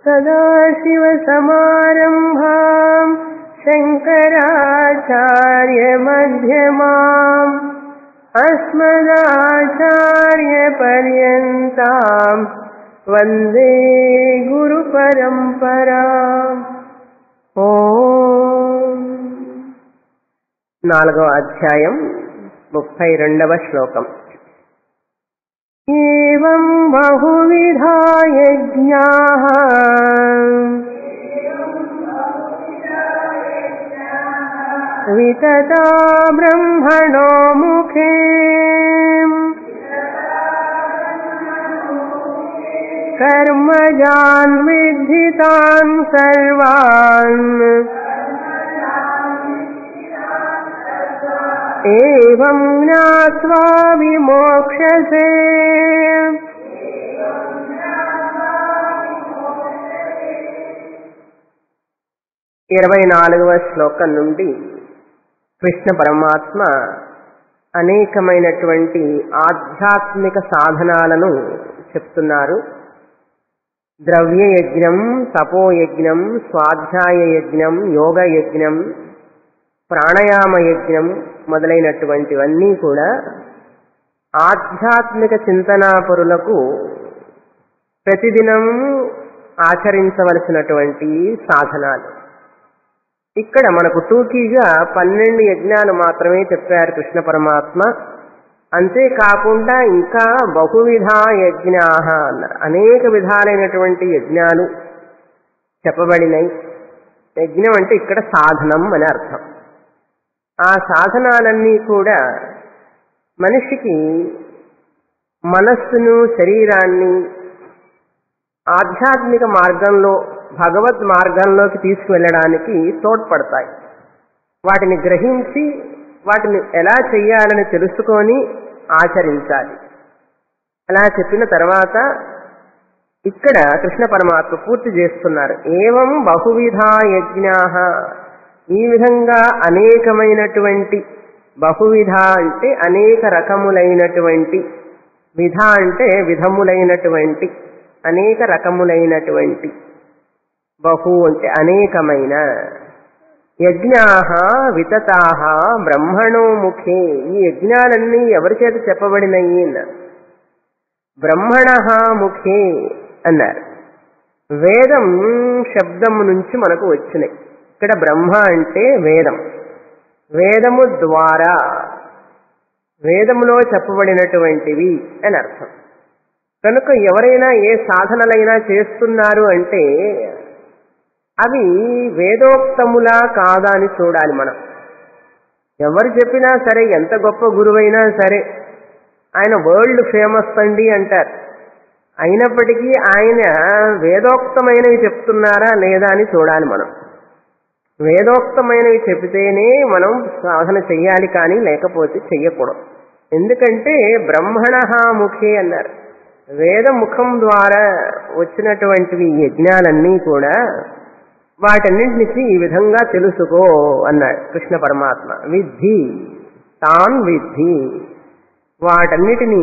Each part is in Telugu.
सदाशिवसमारम्भाम् शङ्कराचार्यमध्यमाम् अस्मदाचार्यपर्यन्ताम् वन्दे गुरुपरम्पराम्। ఓం. 4వ అధ్యాయం 32వ శ్లోకం. ఏవం బహువిధా యజ్ఞాః వితతా బ్రహ్మణో ముఖే कर्मजान् विद्धि तान् सर्वान् एवं ज्ञात्वा विमोक्ष्यसे। 24వ శ్లోకం నుండి కృష్ణ పరమాత్మ అనేకమైనటువంటి ఆధ్యాత్మిక సాధనాలను చెప్తున్నారు. ద్రవ్యయజ్ఞం, తపోయజ్ఞం, స్వాధ్యాయ యజ్ఞం, యోగ యజ్ఞం, ప్రాణాయామ యజ్ఞం మొదలైనటువంటివన్నీ కూడా ఆధ్యాత్మిక చింతనాపరులకు ప్రతిదినం ఆచరించవలసినటువంటి సాధనాలు. ఇక్కడ మనకు టూకీగా 12 యజ్ఞాలు మాత్రమే చెప్పారు కృష్ణ పరమాత్మ. అంతేకాకుండా ఇంకా బహువిధా యజ్ఞాః అన్నారు. అనేక విధాలైనటువంటి యజ్ఞాలు చెప్పబడినాయి. యజ్ఞం అంటే ఇక్కడ సాధనం అని అర్థం. ఆ సాధనాలన్నీ కూడా మనిషికి మనస్సును, శరీరాన్ని ఆధ్యాత్మిక మార్గంలో, భగవద్ మార్గంలోకి తీసుకువెళ్ళడానికి తోడ్పడతాయి. వాటిని గ్రహించి వాటిని ఎలా చెయ్యాలని తెలుసుకొని ఆచరించాలి. అలా చెప్పిన తర్వాత ఇక్కడ కృష్ణ పరమాత్మ పూర్తి చేస్తున్నారు. ఏవం బహువిధా యజ్ఞాః, ఈ విధంగా అనేకమైనటువంటి, బహువిధ అంటే అనేక రకములైనటువంటి, విధ అంటే విధములైనటువంటి, అనేక రకములైనటువంటి, బహు అంటే అనేకమైన, యజ్ఞాః వితతాః బ్రహ్మణో ముఖే, ఈ యజ్ఞాలన్నీ ఎవరి చేత చెప్పబడినయి అన్నారు. బ్రహ్మణః ముఖే అన్నారు. వేదం శబ్దము నుంచి మనకు వచ్చినాయి. ఇక్కడ బ్రహ్మ అంటే వేదం, వేదము ద్వారా, వేదములో చెప్పబడినటువంటివి అని అర్థం. కనుక ఎవరైనా ఏ సాధనలైనా చేస్తున్నారు అంటే అవి వేదోక్తములా కాదా అని చూడాలి మనం. ఎవరు చెప్పినా సరే, ఎంత గొప్ప గురువైనా సరే, ఆయన వరల్డ్ ఫేమస్ అండి అంటారు. అయినప్పటికీ ఆయన వేదోక్తమైనవి చెప్తున్నారా లేదా అని చూడాలి మనం. వేదోక్తమైనవి చెబితేనే మనం సాధన చెయ్యాలి, కానీ లేకపోతే చెయ్యకూడదు. ఎందుకంటే బ్రహ్మణః ముఖే అన్నారు. వేద ముఖం ద్వారా వచ్చినటువంటివి యజ్ఞాలన్నీ కూడా వాటన్నింటినీ ఈ విధంగా తెలుసుకో అన్నాడు కృష్ణ పరమాత్మ. విద్ధి తాన్ విద్ధి, వాటన్నిటినీ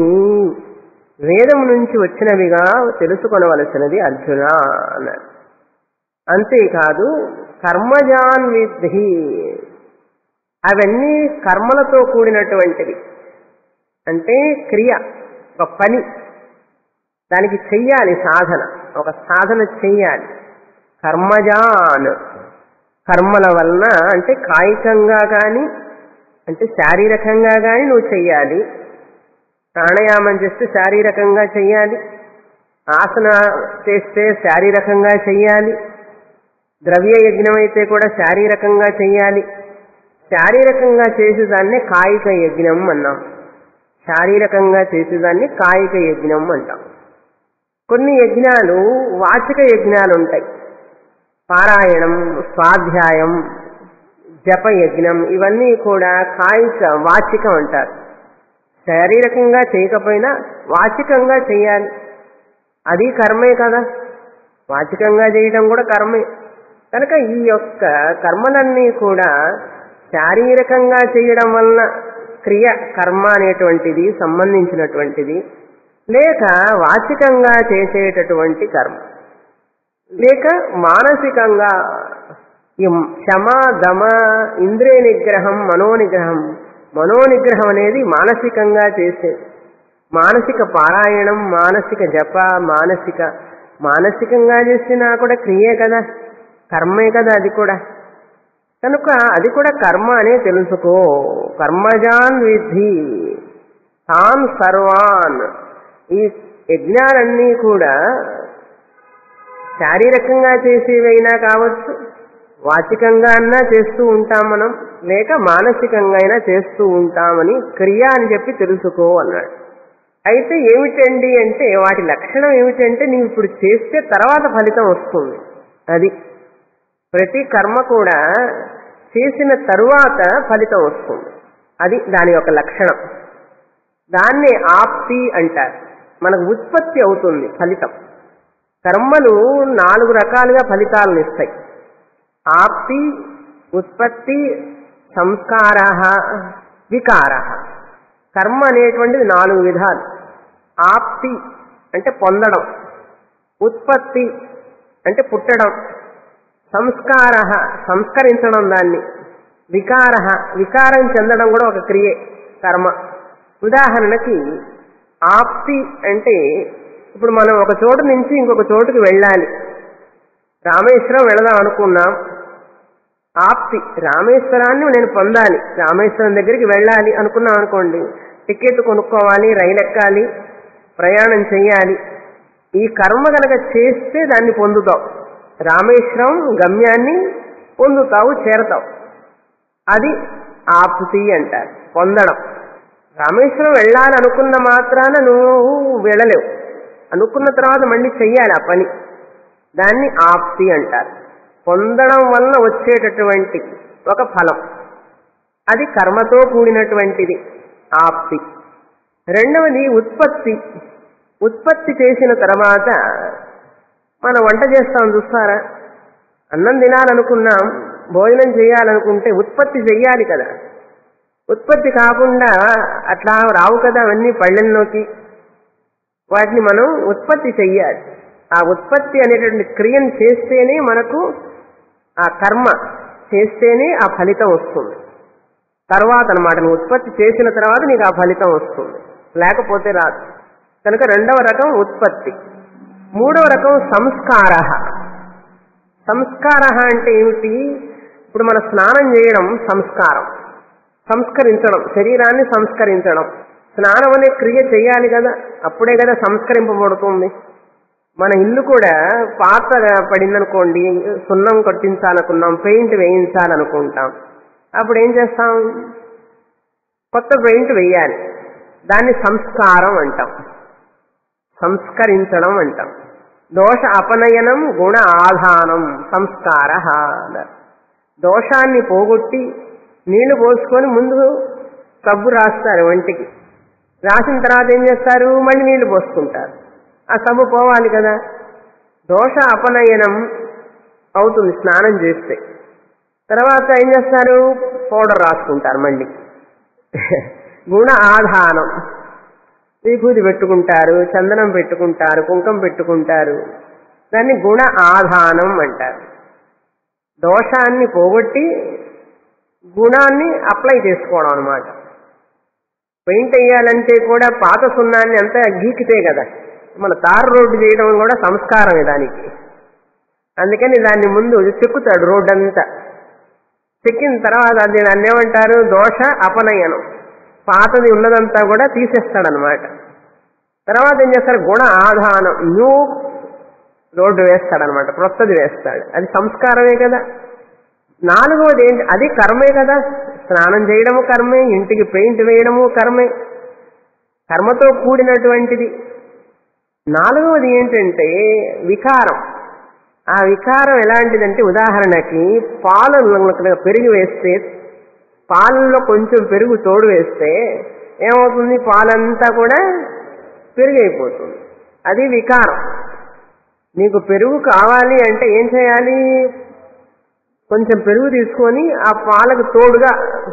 వేదం నుంచి వచ్చినవిగా తెలుసుకొనవలసినది అర్జున అన్నాడు. అంతేకాదు కర్మజాన్ విద్ధి, అవన్నీ కర్మలతో కూడినటువంటివి. అంటే క్రియ, ఒక పని, దానికి చెయ్యాలి సాధన, ఒక సాధన చెయ్యాలి. కర్మజాన్, కర్మల వలన అంటే కాయికంగా కానీ, అంటే శారీరకంగా కానీ నువ్వు చెయ్యాలి. ప్రాణాయామం చేస్తే శారీరకంగా చెయ్యాలి, ఆసన చేస్తే శారీరకంగా చెయ్యాలి, ద్రవ్య యజ్ఞం అయితే కూడా శారీరకంగా చెయ్యాలి. శారీరకంగా చేసేదాన్నే కాయిక యజ్ఞం అన్నాం. శారీరకంగా చేసేదాన్ని కాయిక యజ్ఞం అంటాం. కొన్ని యజ్ఞాలు వాచిక యజ్ఞాలు ఉంటాయి. పారాయణం, స్వాధ్యాయం, జప యజ్ఞం, ఇవన్నీ కూడా కాయిక వాచికం అంటారు. శారీరకంగా చేయకపోయినా వాచికంగా చేయాలి, అది కర్మే కదా. వాచికంగా చేయడం కూడా కర్మే. కనుక ఈ యొక్క కర్మలన్నీ కూడా శారీరకంగా చేయడం వలన క్రియ, కర్మ అనేటువంటిది సంబంధించినటువంటిది, లేక వాచికంగా చేసేటటువంటి కర్మ. లేక మానసికంగా ఈ శమ దమ ఇంద్రియ నిగ్రహం మనోనిగ్రహం. మనోనిగ్రహం అనేది మానసికంగా చేసేది. మానసిక పారాయణం, మానసిక జప, మానసికంగా చేసినా కూడా క్రియే కదా, కర్మే కదా అది కూడా. కనుక అది కూడా కర్మ అనే తెలుసుకో. కర్మజాన్ విద్ధి తాన్ సర్వాన్. ఈ యజ్ఞాలన్నీ కూడా శారీరకంగా చేసేవైనా కావచ్చు, వాచికంగా అన్నా చేస్తూ ఉంటాం మనం, లేక మానసికంగా అయినా చేస్తూ ఉంటామని క్రియ అని చెప్పి తెలుసుకో అన్నాడు. అయితే ఏమిటండి అంటే వాటి లక్షణం ఏమిటంటే నీవు ఇప్పుడు చేస్తే తర్వాత ఫలితం వస్తుంది. అది ప్రతి కర్మ కూడా చేసిన తరువాత ఫలితం వస్తుంది. అది దాని యొక్క లక్షణం. దాన్నే ఆప్తి అంటారు. మనకు ఉత్పత్తి అవుతుంది ఫలితం. కర్మలు 4 రకాలుగా ఫలితాలను ఇస్తాయి. ఆప్తి, ఉత్పత్తి, సంస్కార, వికార. కర్మ అనేటువంటిది 4 విధాలు. ఆప్తి అంటే పొందడం, ఉత్పత్తి అంటే పుట్టడం, సంస్కార సంస్కరించడం దాన్ని, వికారం చెందడం కూడా ఒక క్రియే కర్మ. ఉదాహరణకి ఆప్తి అంటే ఇప్పుడు మనం ఒక చోటు నుంచి ఇంకొక చోటుకి వెళ్ళాలి. రామేశ్వరం వెళదాం అనుకున్నాం. ఆప్తి, రామేశ్వరాన్ని నేను పొందాలి, రామేశ్వరం దగ్గరికి వెళ్ళాలి అనుకున్నాం అనుకోండి. టికెట్ కొనుక్కోవాలి, రైలు ఎక్కాలి, ప్రయాణం చెయ్యాలి. ఈ కర్మ కనుక చేస్తే దాన్ని పొందుతావు. రామేశ్వరం గమ్యాన్ని పొందుతావు, చేరతావు. అది ఆప్తి అంటారు, పొందడం. రామేశ్వరం వెళ్ళాలనుకున్న మాత్రాన నువ్వు వెళ్ళలేవు. అనుకున్న తర్వాత మళ్ళీ చెయ్యాలి ఆ పని. దాన్ని ఆప్తి అంటారు. పొందడం వల్ల వచ్చేటటువంటి ఒక ఫలం, అది కర్మతో కూడినటువంటిది ఆప్తి. రెండవది ఉత్పత్తి. ఉత్పత్తి చేసిన తర్వాత మనం వంట చేస్తాం చూస్తారా, అన్నం తినాలనుకున్నాం, భోజనం చేయాలనుకుంటే ఉత్పత్తి చెయ్యాలి కదా. ఉత్పత్తి కాకుండా అట్లా రావు కదా అవన్నీ పళ్ళెల్లోకి. వాటిని మనం ఉత్పత్తి చెయ్యాలి. ఆ ఉత్పత్తి అనేటువంటి క్రియను చేస్తేనే మనకు ఆ కర్మ చేస్తేనే ఆ ఫలితం వస్తుంది. తర్వాత అన్నమాట, నువ్వు ఉత్పత్తి చేసిన తర్వాత నీకు ఆ ఫలితం వస్తుంది, లేకపోతే రాదు. కనుక రెండవ రకం ఉత్పత్తి. మూడవ రకం సంస్కార. సంస్కార అంటే ఏమిటి? ఇప్పుడు మన స్నానం చేయడం సంస్కారం, సంస్కరించడం, శరీరాన్ని సంస్కరించడం. స్నానం అనే క్రియ చేయాలి కదా, అప్పుడే కదా సంస్కరింపబడుతుంది. మన ఇల్లు కూడా పాత పడిందనుకోండి, సున్నం కొట్టించాలనుకున్నాం, పెయింట్ వేయించాలనుకుంటాం. అప్పుడు ఏం చేస్తాం? కొత్త పెయింట్ వేయాలి. దాన్ని సంస్కారం అంటాం, సంస్కరించడం అంటాం. దోష అపనయనం గుణ ఆధానం సంస్కార. దోషాన్ని పోగొట్టి నీళ్లు పోసుకొని ముందు సబ్బు రాస్తారు వంటికి. రాసిన తర్వాత ఏం చేస్తారు? మళ్ళీ నీళ్లు పోసుకుంటారు. ఆ సబ్బు పోవాలి కదా. దోష అపనయనం అవుతుంది స్నానం చేస్తే. తర్వాత ఏం చేస్తారు? పౌడర్ రాసుకుంటారు మళ్ళీ. గుణ ఆధానం, విభూతి పెట్టుకుంటారు, చందనం పెట్టుకుంటారు, కుంకం పెట్టుకుంటారు. దాన్ని గుణ ఆధానం అంటారు. దోషాన్ని పోగొట్టి గుణాన్ని అప్లై చేసుకోవడం అన్నమాట. పెయింట్ వేయాలంటే కూడా పాత సున్నాన్ని అంతా గీకితే కదా. మన తారు రోడ్డు చేయడం కూడా సంస్కారమే దానికి. అందుకని దాన్ని ముందు చెక్కుతాడు రోడ్డు అంతా. చెక్కిన తర్వాత దాన్ని ఏమంటారు? దోష అపనయనం. పాతది ఉన్నదంతా కూడా తీసేస్తాడనమాట. తర్వాత ఏం చేస్తారు? గుణ ఆధానం, న్యూ రోడ్డు వేస్తాడనమాట, కొత్తది వేస్తాడు. అది సంస్కారమే కదా. నాలుగవది ఏంటి? అది కర్మే కదా. స్నానం చేయడము కర్మే, ఇంటికి పెయింట్ వేయడము కర్మే, కర్మతో కూడినటువంటిది. నాలుగవది ఏంటంటే వికారం. ఆ వికారం ఎలాంటిదంటే, ఉదాహరణకి పాలలో పెరుగు వేస్తే, పాలల్లో కొంచెం పెరుగు తోడు వేస్తే ఏమవుతుంది? పాలంతా కూడా పెరుగు అయిపోతుంది. అది వికారం. నీకు పెరుగు కావాలి అంటే ఏం చేయాలి? కొంచెం పెరుగు తీసుకొని ఆ పాలకు తోడుగా,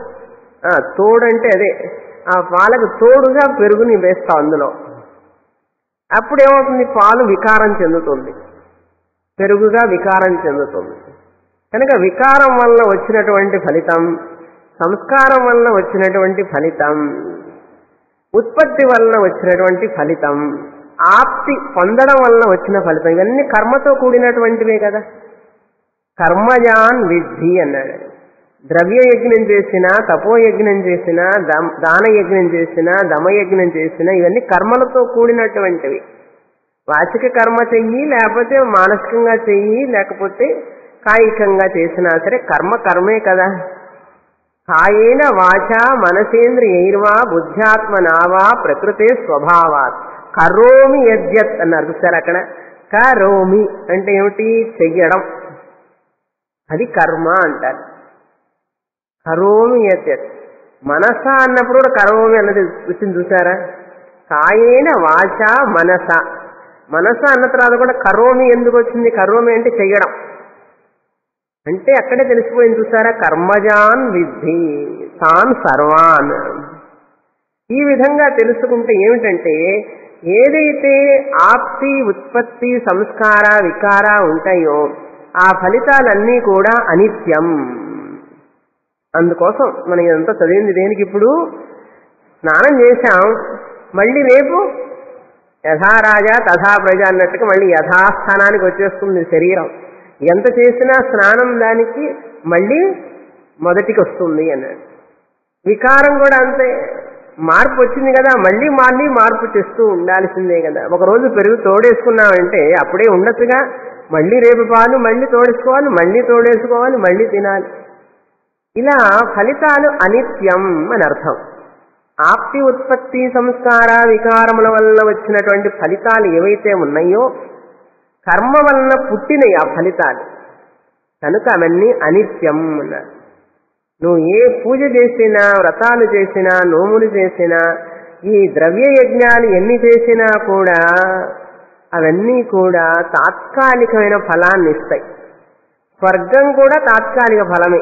తోడంటే అదే, ఆ పాలకు తోడుగా పెరుగుని వేస్తావు అందులో. అప్పుడేమవుతుంది? పాలు వికారం చెందుతుంది. పెరుగుగా వికారం చెందుతుంది. కనుక వికారం వల్ల వచ్చినటువంటి ఫలితం, సంస్కారం వల్ల వచ్చినటువంటి ఫలితం, ఉత్పత్తి వల్ల వచ్చినటువంటి ఫలితం, ఆప్తి పొందడం వల్ల వచ్చిన ఫలితం, ఇవన్నీ కర్మతో కూడినటువంటివే కదా. కర్మజాన్ విద్ధి అన్నాడు. ద్రవ్య యజ్ఞం చేసినా, తపోయజ్ఞం చేసినా, దాన యజ్ఞం చేసినా, దమయజ్ఞం చేసినా ఇవన్నీ కర్మలతో కూడినటువంటివి. వాచిక కర్మ చెయ్యి, లేకపోతే మానసికంగా చెయ్యి, లేకపోతే కాయికంగా చేసినా సరే కర్మ కర్మే కదా. కాయేన వాచ మనసేంద్రియైర్వా బుద్ధ్యాత్మనావా ప్రకృతే స్వభావాత్ కరోమి యద్యత్ అన్నారు చూసారు. అక్కడ కరోమి అంటే ఏమిటి? చెయ్యడం, అది కర్మ అంటారు. కరోమి యద్యత్, మనస అన్నప్పుడు కూడా కరోమి అన్నది వచ్చింది చూసారా. కాయేన వాచ మనస, మనస అన్న తర్వాత కూడా కరోమి ఎందుకు వచ్చింది? కరోమి అంటే చెయ్యడం అంటే అక్కడే తెలిసిపోయింది చూసారా. కర్మజాన్ విద్ధి తాన్ సర్వాన్. ఈ విధంగా తెలుసుకుంటే ఏమిటంటే, ఏదైతే ఆప్తి, ఉత్పత్తి, సంస్కార, వికార ఉంటాయో ఆ ఫలితాలన్నీ కూడా అనిత్యం. అందుకోసం మనం ఇదంతా చదివింది దేనికి? ఇప్పుడు స్నానం చేశాం, మళ్ళీ రేపు యథారాజా తథా ప్రజ అన్నట్టుగా మళ్ళీ యథాస్థానానికి వచ్చేస్తుంది శరీరం. ఎంత చేసినా స్నానం దానికి మళ్ళీ మొదటికి వస్తుంది అన్నాడు. వికారం కూడా అంతే, మార్పు వచ్చింది కదా, మళ్ళీ మార్పు చేస్తూ ఉండాల్సిందే కదా. ఒకరోజు పెరుగు తోడేసుకున్నామంటే అప్పుడే ఉండొచ్చుగా, మళ్ళీ రేపు పాలు మళ్ళీ తోడేసుకోవాలి, మళ్ళీ తోడేసుకోవాలి, మళ్ళీ తినాలి. ఇలా ఫలితాలు అనిత్యం అని అర్థం. ఆప్తి, ఉత్పత్తి, సంస్కార, వికారముల వల్ల వచ్చినటువంటి ఫలితాలు ఏవైతే ఉన్నాయో కర్మ వలన పుట్టినవి ఆ ఫలితాలు, కనుక అవన్నీ అనిత్యం అన్నారు. నువ్వు ఏ పూజ చేసినా, వ్రతాలు చేసినా, నోములు చేసినా, ఈ ద్రవ్య యజ్ఞాలు ఎన్ని చేసినా కూడా అవన్నీ కూడా తాత్కాలికమైన ఫలాన్ని ఇస్తాయి. స్వర్గం కూడా తాత్కాలిక ఫలమే,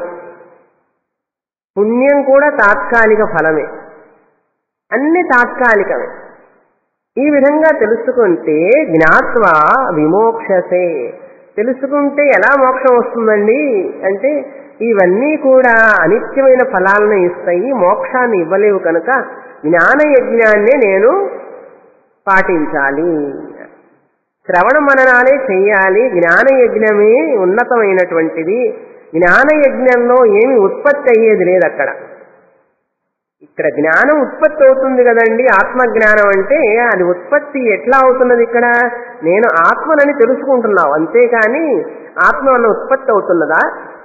పుణ్యం కూడా తాత్కాలిక ఫలమే, అన్ని తాత్కాలికమే. ఈ విధంగా తెలుసుకుంటే జ్ఞాత్వా విమోక్షసే, తెలుసుకుంటే ఎలా మోక్షం వస్తుందండి అంటే ఇవన్నీ కూడా అనిత్యమైన ఫలాలను ఇస్తాయి, మోక్షాన్ని ఇవ్వలేవు. కనుక జ్ఞాన యజ్ఞాన్నే నేను పాటించాలి, శ్రవణ మననాలే చెయ్యాలి. జ్ఞాన యజ్ఞమే ఉన్నతమైనటువంటిది. జ్ఞాన యజ్ఞంలో ఏమి ఉత్పత్తి అయ్యేది లేదు అక్కడ. ఇక్కడ జ్ఞానం ఉత్పత్తి అవుతుంది కదండి. ఆత్మజ్ఞానం అంటే అది ఉత్పత్తి ఎట్లా అవుతున్నది? ఇక్కడ నేను ఆత్మనని తెలుసుకుంటున్నావు, అంతేకాని ఆత్మ అన్న ఉత్పత్తి అవుతున్నదా?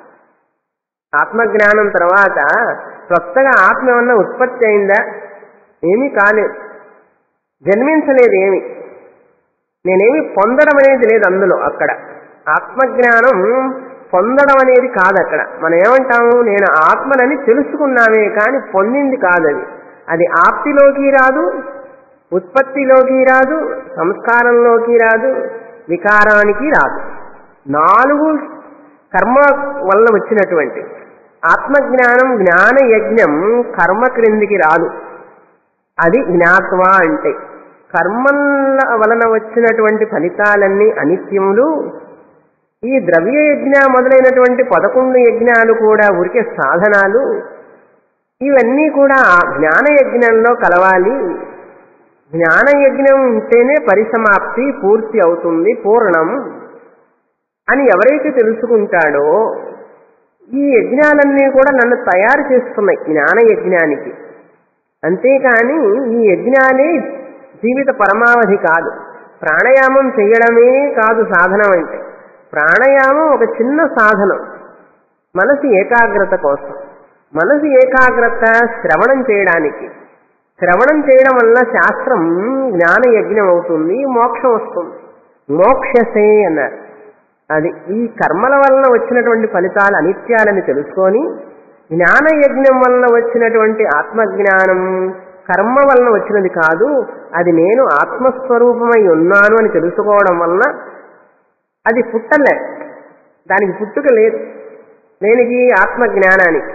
ఆత్మజ్ఞానం తర్వాత కొత్తగా ఆత్మ అన్న ఉత్పత్తి అయిందా? ఏమీ కాలేదు, జన్మించలేదు. ఏమి నేనేమి పొందడం అనేది లేదు అందులో. అక్కడ ఆత్మజ్ఞానం పొందడం అనేది కాదు. అక్కడ మనం ఏమంటాము? నేను ఆత్మనని తెలుసుకున్నామే కానీ పొందింది కాదది. అది ఆప్తిలోకి రాదు, ఉత్పత్తిలోకి రాదు, సంస్కారంలోకి రాదు, వికారానికి రాదు. 4 కర్మ వల్ల వచ్చినటువంటి ఆత్మజ్ఞానం, జ్ఞాన యజ్ఞం కర్మ క్రిందికి రాదు. అది జ్ఞాత్వ అంటే. కర్మల వలన వచ్చినటువంటి ఫలితాలన్నీ అనిత్యములు. ఈ ద్రవ్య యజ్ఞ మొదలైనటువంటి 11 యజ్ఞాలు కూడా ఊరికే సాధనాలు. ఇవన్నీ కూడా జ్ఞాన యజ్ఞంలో కలవాలి. జ్ఞాన యజ్ఞం ఉంటేనే పరిసమాప్తి పూర్తి అవుతుంది, పూర్ణం అని ఎవరైతే తెలుసుకుంటాడో, ఈ యజ్ఞాలన్నీ కూడా నన్ను తయారు చేస్తున్నాయి జ్ఞాన యజ్ఞానికి. అంతేకాని ఈ యజ్ఞాలే జీవిత పరమావధి కాదు. ప్రాణాయామం చేయడమే కాదు సాధనం అంటే. ప్రాణాయామం ఒక చిన్న సాధనం మనసు ఏకాగ్రత కోసం. మనసు ఏకాగ్రత శ్రవణం చేయడానికి. శ్రవణం చేయడం వల్ల శాస్త్రం జ్ఞాన యజ్ఞం అవుతుంది, మోక్షం వస్తుంది. మోక్షసే అన్నారు. అది ఈ కర్మల వలన వచ్చినటువంటి ఫలితాలు అనిత్యాలని తెలుసుకొని, జ్ఞాన యజ్ఞం వలన వచ్చినటువంటి ఆత్మజ్ఞానం కర్మ వలన వచ్చినది కాదు, అది నేను ఆత్మస్వరూపమై ఉన్నాను అని తెలుసుకోవడం వలన అది పుట్టలే, దానికి పుట్టుక లేదు. దేనికి? ఆత్మజ్ఞానానికి.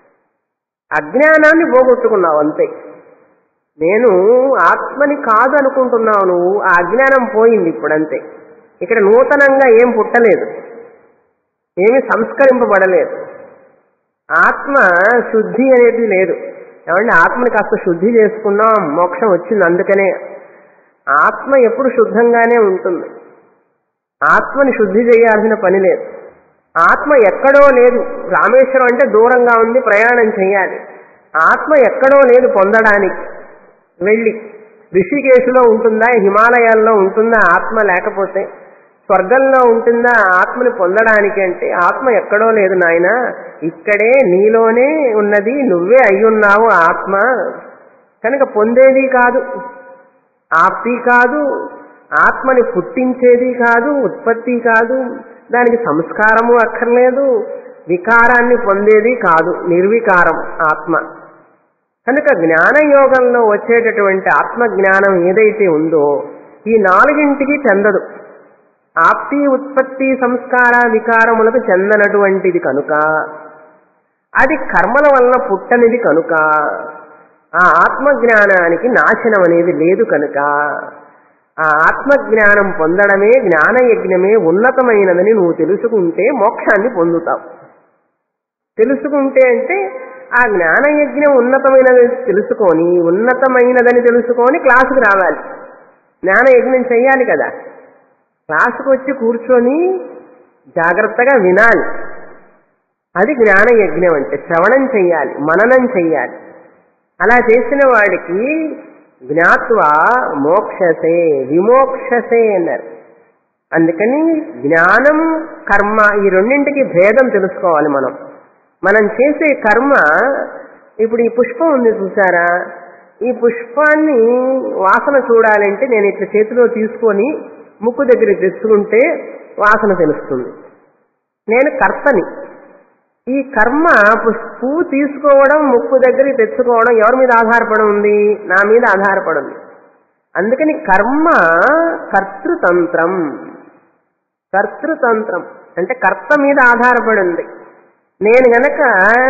అజ్ఞానాన్ని పోగొట్టుకున్నావు అంతే. నేను ఆత్మని కాదు అనుకుంటున్నావు నువ్వు, ఆ అజ్ఞానం పోయింది ఇప్పుడంతే. ఇక్కడ నూతనంగా ఏం పుట్టలేదు, ఏమి సంస్కరింపబడలేదు. ఆత్మ శుద్ధి అనేది లేదు. ఏమంటే ఆత్మని కాస్త శుద్ధి చేసుకున్నాం, మోక్షం వచ్చింది. అందుకనే ఆత్మ ఎప్పుడు శుద్ధంగానే ఉంటుంది. ఆత్మని శుద్ధి చేయాల్సిన పని లేదు. ఆత్మ ఎక్కడో లేదు. రామేశ్వరం అంటే దూరంగా ఉంది, ప్రయాణం చేయాలి. ఆత్మ ఎక్కడో లేదు పొందడానికి. వెళ్ళి ఋషికేశులో ఉంటుందా, హిమాలయాల్లో ఉంటుందా ఆత్మ? లేకపోతే స్వర్గంలో ఉంటుందా ఆత్మని పొందడానికి? అంటే ఆత్మ ఎక్కడో లేదు నాయన, ఇక్కడే నీలోనే ఉన్నది, నువ్వే అయ్యున్నావు ఆత్మ. కనుక పొందేది కాదు, ఆప్తి కాదు, ఆత్మని పుట్టించేది కాదు, ఉత్పత్తి కాదు, దానికి సంస్కారము అక్కర్లేదు, వికారాన్ని పొందేది కాదు, నిర్వికారం ఆత్మ. కనుక జ్ఞానయోగంలో వచ్చేటటువంటి ఆత్మజ్ఞానం ఏదైతే ఉందో ఈ నాలుగింటికి చెందదు. ఆప్తి, ఉత్పత్తి, సంస్కార, వికారములకు చెందనటువంటిది కనుక, అది కర్మల వలన పుట్టనిది కనుక, ఆ ఆత్మజ్ఞానానికి నాశనం అనేది లేదు కనుక, ఆ ఆత్మజ్ఞానం పొందడమే జ్ఞానయజ్ఞమే ఉన్నతమైనదని నువ్వు తెలుసుకుంటే మోక్షాన్ని పొందుతావు. తెలుసుకుంటే అంటే ఆ జ్ఞానయజ్ఞం ఉన్నతమైనదని తెలుసుకొని క్లాసుకు రావాలి. జ్ఞానయజ్ఞం చెయ్యాలి కదా. క్లాసుకు వచ్చి కూర్చొని జాగ్రత్తగా వినాలి. అది జ్ఞానయజ్ఞం అంటే. శ్రవణం చెయ్యాలి, మననం చెయ్యాలి. అలా చేసిన వాడికి జ్ఞాత్వా మోక్షసే విమోక్షసే అన్నారు. అందుకని జ్ఞానం, కర్మ ఈ రెండింటికి భేదం తెలుసుకోవాలి. మనం చేసే కర్మ, ఇప్పుడు ఈ పుష్పం ఉంది చూసారా, ఈ పుష్పాన్ని వాసన చూడాలంటే నేను ఇట్లా చేతిలో తీసుకొని ముక్కు దగ్గరికి తెచ్చుకుంటే వాసన తెలుస్తుంది. నేను కర్తని. ఈ కర్మ పువ్వు తీసుకోవడం, ముక్కు దగ్గరికి తెచ్చుకోవడం ఎవరి మీద ఆధారపడి ఉంది? నా మీద ఆధారపడి ఉంది. అందుకని కర్మ కర్తృతంత్రం. కర్తృతంత్రం అంటే కర్త మీద ఆధారపడి ఉంది. నేను గనక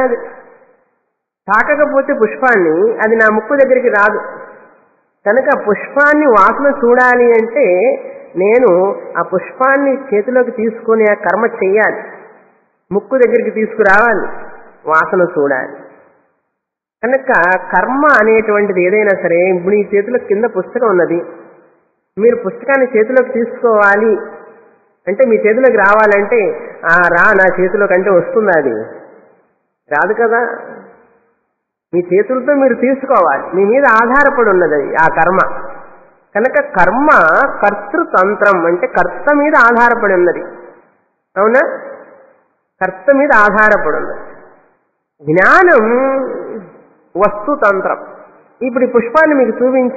తాకకపోతే పుష్పాన్ని, అది నా ముక్కు దగ్గరికి రాదు. కనుక పుష్పాన్ని వాసన చూడాలి అంటే నేను ఆ పుష్పాన్ని చేతిలోకి తీసుకొని ఆ కర్మ చెయ్యాలి, ముక్కు దగ్గరికి తీసుకురావాలి, వాసన చూడాలి. కనుక కర్మ అనేటువంటిది ఏదైనా సరే, ఇప్పుడు ఈ చేతిలో కింద పుస్తకం ఉన్నది, మీరు పుస్తకాన్ని చేతిలోకి తీసుకోవాలి అంటే మీ చేతిలోకి రావాలంటే నా చేతిలోకి అంటే వస్తుందా? అది రాదు కదా. మీ చేతులతో మీరు తీసుకోవాలి, మీ మీద ఆధారపడి ఉన్నది ఆ కర్మ. కనుక కర్మ కర్తృతంత్రం అంటే కర్త మీద ఆధారపడి ఉన్నది. అవునా? కర్త మీద ఆధారపడి ఉన్నది. జ్ఞానం వస్తుతంత్రం. ఇప్పుడు ఈ పుష్పాన్ని మీకు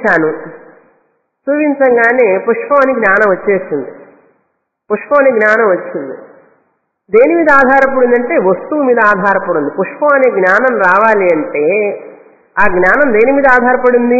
చూపించగానే పుష్పం అని జ్ఞానం వచ్చేసింది. పుష్పం అని జ్ఞానం వచ్చింది. దేని మీద ఆధారపడిందంటే వస్తువు మీద ఆధారపడింది. పుష్పం అనే జ్ఞానం రావాలి అంటే ఆ జ్ఞానం దేని మీద ఆధారపడింది?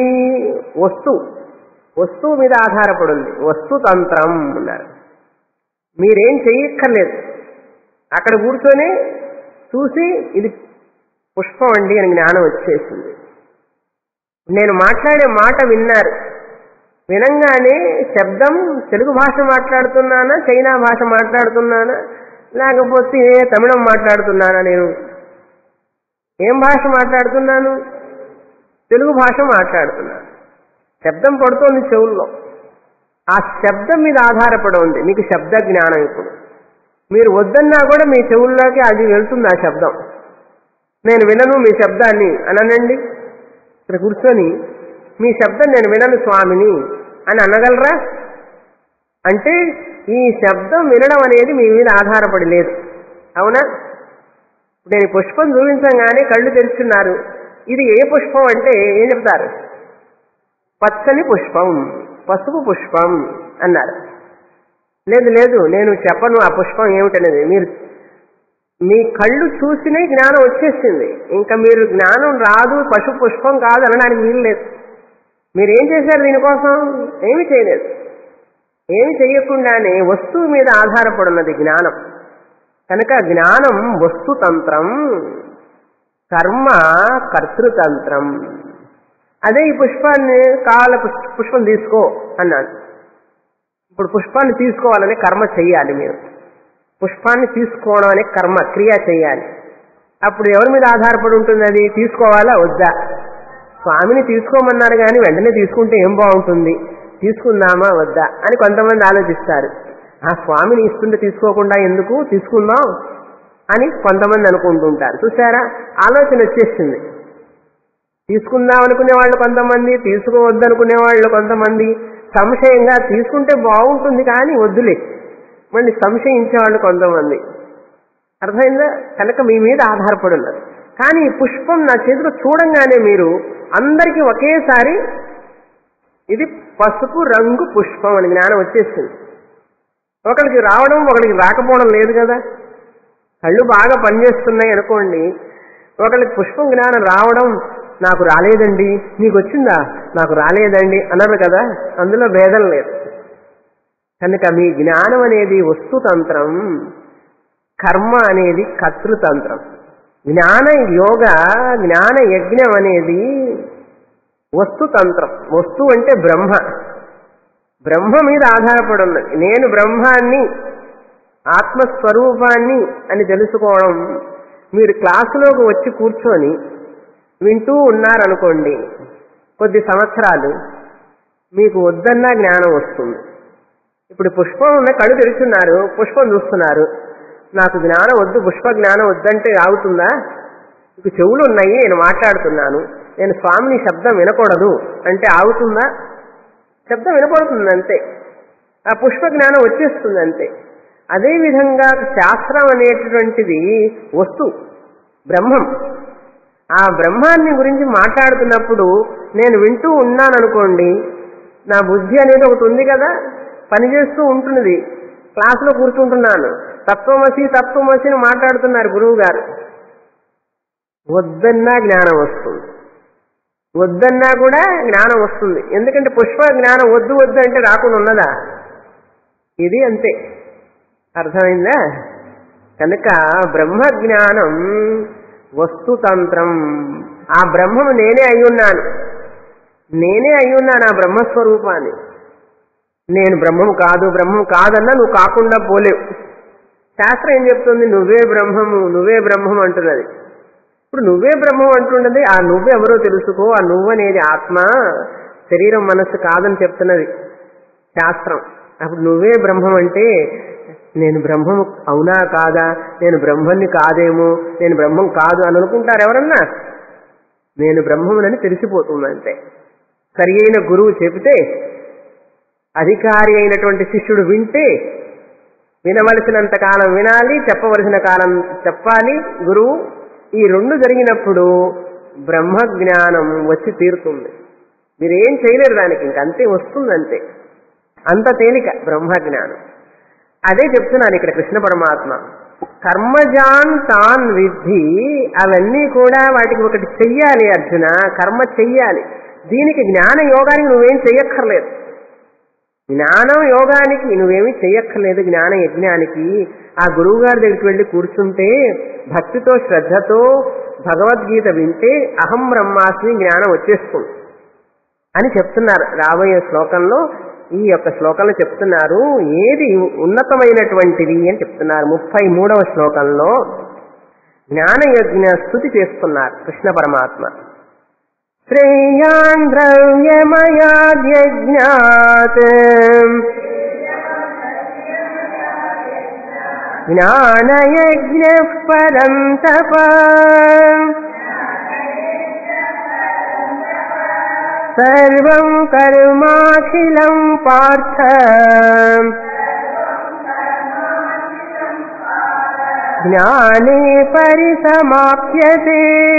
వస్తువు మీద ఆధారపడింది. వస్తుతంత్రం అన్నారు. మీరేం చెయ్యక్కర్లేదు, అక్కడ కూర్చొని చూసి ఇది పుష్పం అండి అని జ్ఞానం వచ్చేసింది. నేను మాట్లాడే మాట విన్నారు, వినంగానే శబ్దం తెలుగు భాష మాట్లాడుతున్నానా, చైనా భాష మాట్లాడుతున్నానా, లేకపోతే తమిళం మాట్లాడుతున్నానా? నేను ఏం భాష మాట్లాడుతున్నాను? తెలుగు భాష మాట్లాడుతున్నాను. శబ్దం పడుతోంది చెవుల్లో. ఆ శబ్దం మీద ఆధారపడి ఉంది మీకు శబ్ద జ్ఞానం. ఇప్పుడు మీరు వద్దన్నా కూడా మీ చెవుల్లోకి అది వెళ్తుంది ఆ శబ్దం. నేను వినను మీ శబ్దాన్ని అనండి. ఇక్కడ కూర్చొని మీ శబ్దం నేను వినను స్వామిని అని అనగలరా? అంటే ఈ శబ్దం వినడం అనేది మీ మీద ఆధారపడి లేదు. అవునా? నేను పుష్పం చూపించగానే కళ్ళు తెరుచున్నారు. ఇది ఏ పుష్పం అంటే ఏం చెప్తారు? పచ్చని పుష్పం, పసుపు పుష్పం అన్నారు. లేదు నేను చెప్పను ఆ పుష్పం ఏమిటనేది. మీ కళ్ళు చూసినే జ్ఞానం వచ్చేసింది. ఇంకా మీరు జ్ఞానం రాదు, పసుపు పుష్పం కాదు అనడానికి వీలు లేదు. మీరేం చేశారు దీనికోసం? ఏమీ చేయలేదు. ఏమి చెయ్యకుండానే వస్తువు మీద ఆధారపడినది జ్ఞానం. కనుక జ్ఞానం వస్తుతంత్రం, కర్మ కర్తృతంత్రం. అదే ఈ పుష్పాన్ని కావాల పుష్పం తీసుకో అన్నాడు. ఇప్పుడు పుష్పాన్ని తీసుకోవాలనే కర్మ చెయ్యాలి మీరు. పుష్పాన్ని తీసుకోవడం అనే కర్మ క్రియ చెయ్యాలి. అప్పుడు ఎవరి మీద ఆధారపడి ఉంటుంది? అది తీసుకోవాలా వద్దా? స్వామిని తీసుకోమన్నారు కానీ వెంటనే తీసుకుంటే ఏం బాగుంటుంది, తీసుకుందామా వద్దా అని కొంతమంది ఆలోచిస్తారు. ఆ స్వామిని ఇస్తుంటే తీసుకోకుండా ఎందుకు, తీసుకుందాం అని కొంతమంది అనుకుంటుంటారు. చూసారా, ఆలోచన వచ్చేసింది. తీసుకుందాం అనుకునే వాళ్ళు కొంతమంది, తీసుకోవద్దనుకునే వాళ్ళు కొంతమంది, సంశయంగా తీసుకుంటే బాగుంటుంది కానీ వద్దులే మళ్ళీ సంశయించే వాళ్ళు కొంతమంది. అర్థమైందా? కనుక మీ మీద ఆధారపడి ఉన్నది. కానీ ఈ పుష్పం నా చేతిలో చూడంగానే మీరు అందరికీ ఒకేసారి ఇది పసుపు రంగు పుష్పం అని జ్ఞానం వచ్చేసింది. ఒకరికి రావడం ఒకరికి రాకపోవడం లేదు కదా. కళ్ళు బాగా పనిచేస్తున్నాయి అనుకోండి, ఒకరికి పుష్పం జ్ఞానం రావడం, నాకు రాలేదండి, నీకు వచ్చిందా, నాకు రాలేదండి అన్నారు కదా. అందులో భేదం లేదు. కనుక మీ జ్ఞానం అనేది వస్తుతంత్రం, కర్మ అనేది కర్తృతంత్రం. జ్ఞాన యోగ జ్ఞాన యజ్ఞం అనేది వస్తుతంత్రం. వస్తు అంటే బ్రహ్మ, బ్రహ్మ మీద ఆధారపడి ఉన్నది. నేను బ్రహ్మాన్ని, ఆత్మస్వరూపాన్ని అని తెలుసుకోవడం. మీరు క్లాసులోకి వచ్చి కూర్చొని వింటూ ఉన్నారనుకోండి, కొద్ది సంవత్సరాలు మీకు వద్దన్నా జ్ఞానం వస్తుంది. ఇప్పుడు పుష్పం ఉన్న కళ్ళు తెరుచున్నారు, పుష్పం చూస్తున్నారు, నాకు జ్ఞానం వద్దు, పుష్ప జ్ఞానం వద్దంటే ఆగుతుందా? మీకు చెవులు ఉన్నాయి, నేను మాట్లాడుతున్నాను, నేను స్వామిని శబ్దం వినకూడదు అంటే ఆగుతుందా? శబ్దం వినపడుతుంది అంతే, ఆ పుష్ప జ్ఞానం వచ్చేస్తుంది అంతే. అదేవిధంగా శాస్త్రం అనేటటువంటిది వస్తు బ్రహ్మం. ఆ బ్రహ్మాన్ని గురించి మాట్లాడుతున్నప్పుడు నేను వింటూ ఉన్నాననుకోండి, నా బుద్ధి అనేది ఒకటి ఉంది కదా, పనిచేస్తూ ఉంటున్నది. క్లాసులో కూర్చుంటున్నాను, తత్వమసి తత్వమసిని మాట్లాడుతున్నారు గురువు గారు, వద్దన్నా జ్ఞానం వస్తుంది, వద్దన్నా కూడా జ్ఞానం వస్తుంది. ఎందుకంటే పుష్ప జ్ఞానం వద్దు వద్దు అంటే రాకుండా ఉన్నదా? ఇది అంతే. అర్థమైందా? కనుక బ్రహ్మ జ్ఞానం వస్తుతంత్రం. ఆ బ్రహ్మము నేనే అయ్యున్నాను, నేనే అయ్యున్నాను ఆ బ్రహ్మస్వరూపాన్ని. నేను బ్రహ్మము కాదు, బ్రహ్మం కాదన్నా నువ్వు కాకుండా పోలేవు. శాస్త్రం ఏం చెప్తుంది? నువ్వే బ్రహ్మము, నువ్వే బ్రహ్మం అంటున్నది. ఇప్పుడు నువ్వే బ్రహ్మం అంటున్నది, ఆ నువ్వెవరో తెలుసుకో. ఆ నువ్వనేది ఆత్మ, శరీరం మనస్సు కాదని చెప్తున్నది శాస్త్రం. అప్పుడు నువ్వే బ్రహ్మం అంటే నేను బ్రహ్మము అవునా కాదా, నేను బ్రహ్మన్ని కాదేమో, నేను బ్రహ్మం కాదు అని అనుకుంటారు ఎవరన్నా. నేను బ్రహ్మమునని తెలిసిపోతుంది అంతే. సరి అయిన గురువు చెబితే, అధికారి అయినటువంటి శిష్యుడు వింటే, వినవలసినంత కాలం వినాలి, చెప్పవలసిన కాలం చెప్పాలి గురువు. ఈ రెండు జరిగినప్పుడు బ్రహ్మ జ్ఞానం వచ్చి తీరుతుంది. మీరేం చేయలేరు దానికి, ఇంకంతే వస్తుంది అంతే. అంత తేలిక బ్రహ్మ జ్ఞానం. అదే చెప్తున్నాను ఇక్కడ కృష్ణ పరమాత్మ. కర్మజాన్ తాన్ విద్ధి, అవన్నీ కూడా వాటికి ఒకటి చెయ్యాలి అర్జున, కర్మ చెయ్యాలి. దీనికి జ్ఞాన యోగానికి నువ్వేం చెయ్యక్కర్లేదు, జ్ఞానం యోగానికి నువ్వేమీ చెయ్యక్కర్లేదు. జ్ఞాన యజ్ఞానికి ఆ గురువు గారి దగ్గరికి వెళ్ళి కూర్చుంటే, భక్తితో శ్రద్ధతో భగవద్గీత వింటే అహం బ్రహ్మాస్మి జ్ఞానం వచ్చేస్తుంది అని చెప్తున్నారు. రాబోయే శ్లోకంలో, ఈ యొక్క శ్లోకంలో చెప్తున్నారు ఏది ఉన్నతమైనటువంటిది అని చెప్తున్నారు. 33వ శ్లోకంలో జ్ఞానయజ్ఞ స్తుతి చేస్తున్నారు కృష్ణ పరమాత్మ. శ్రేయాన్ ద్రవ్యమయాద్యజ్ఞాత్ జ్ఞానయజ్ఞః పరం తప సర్వం కర్మాఖిలం పార్థ జ్ఞానే పరిసమాప్యతే.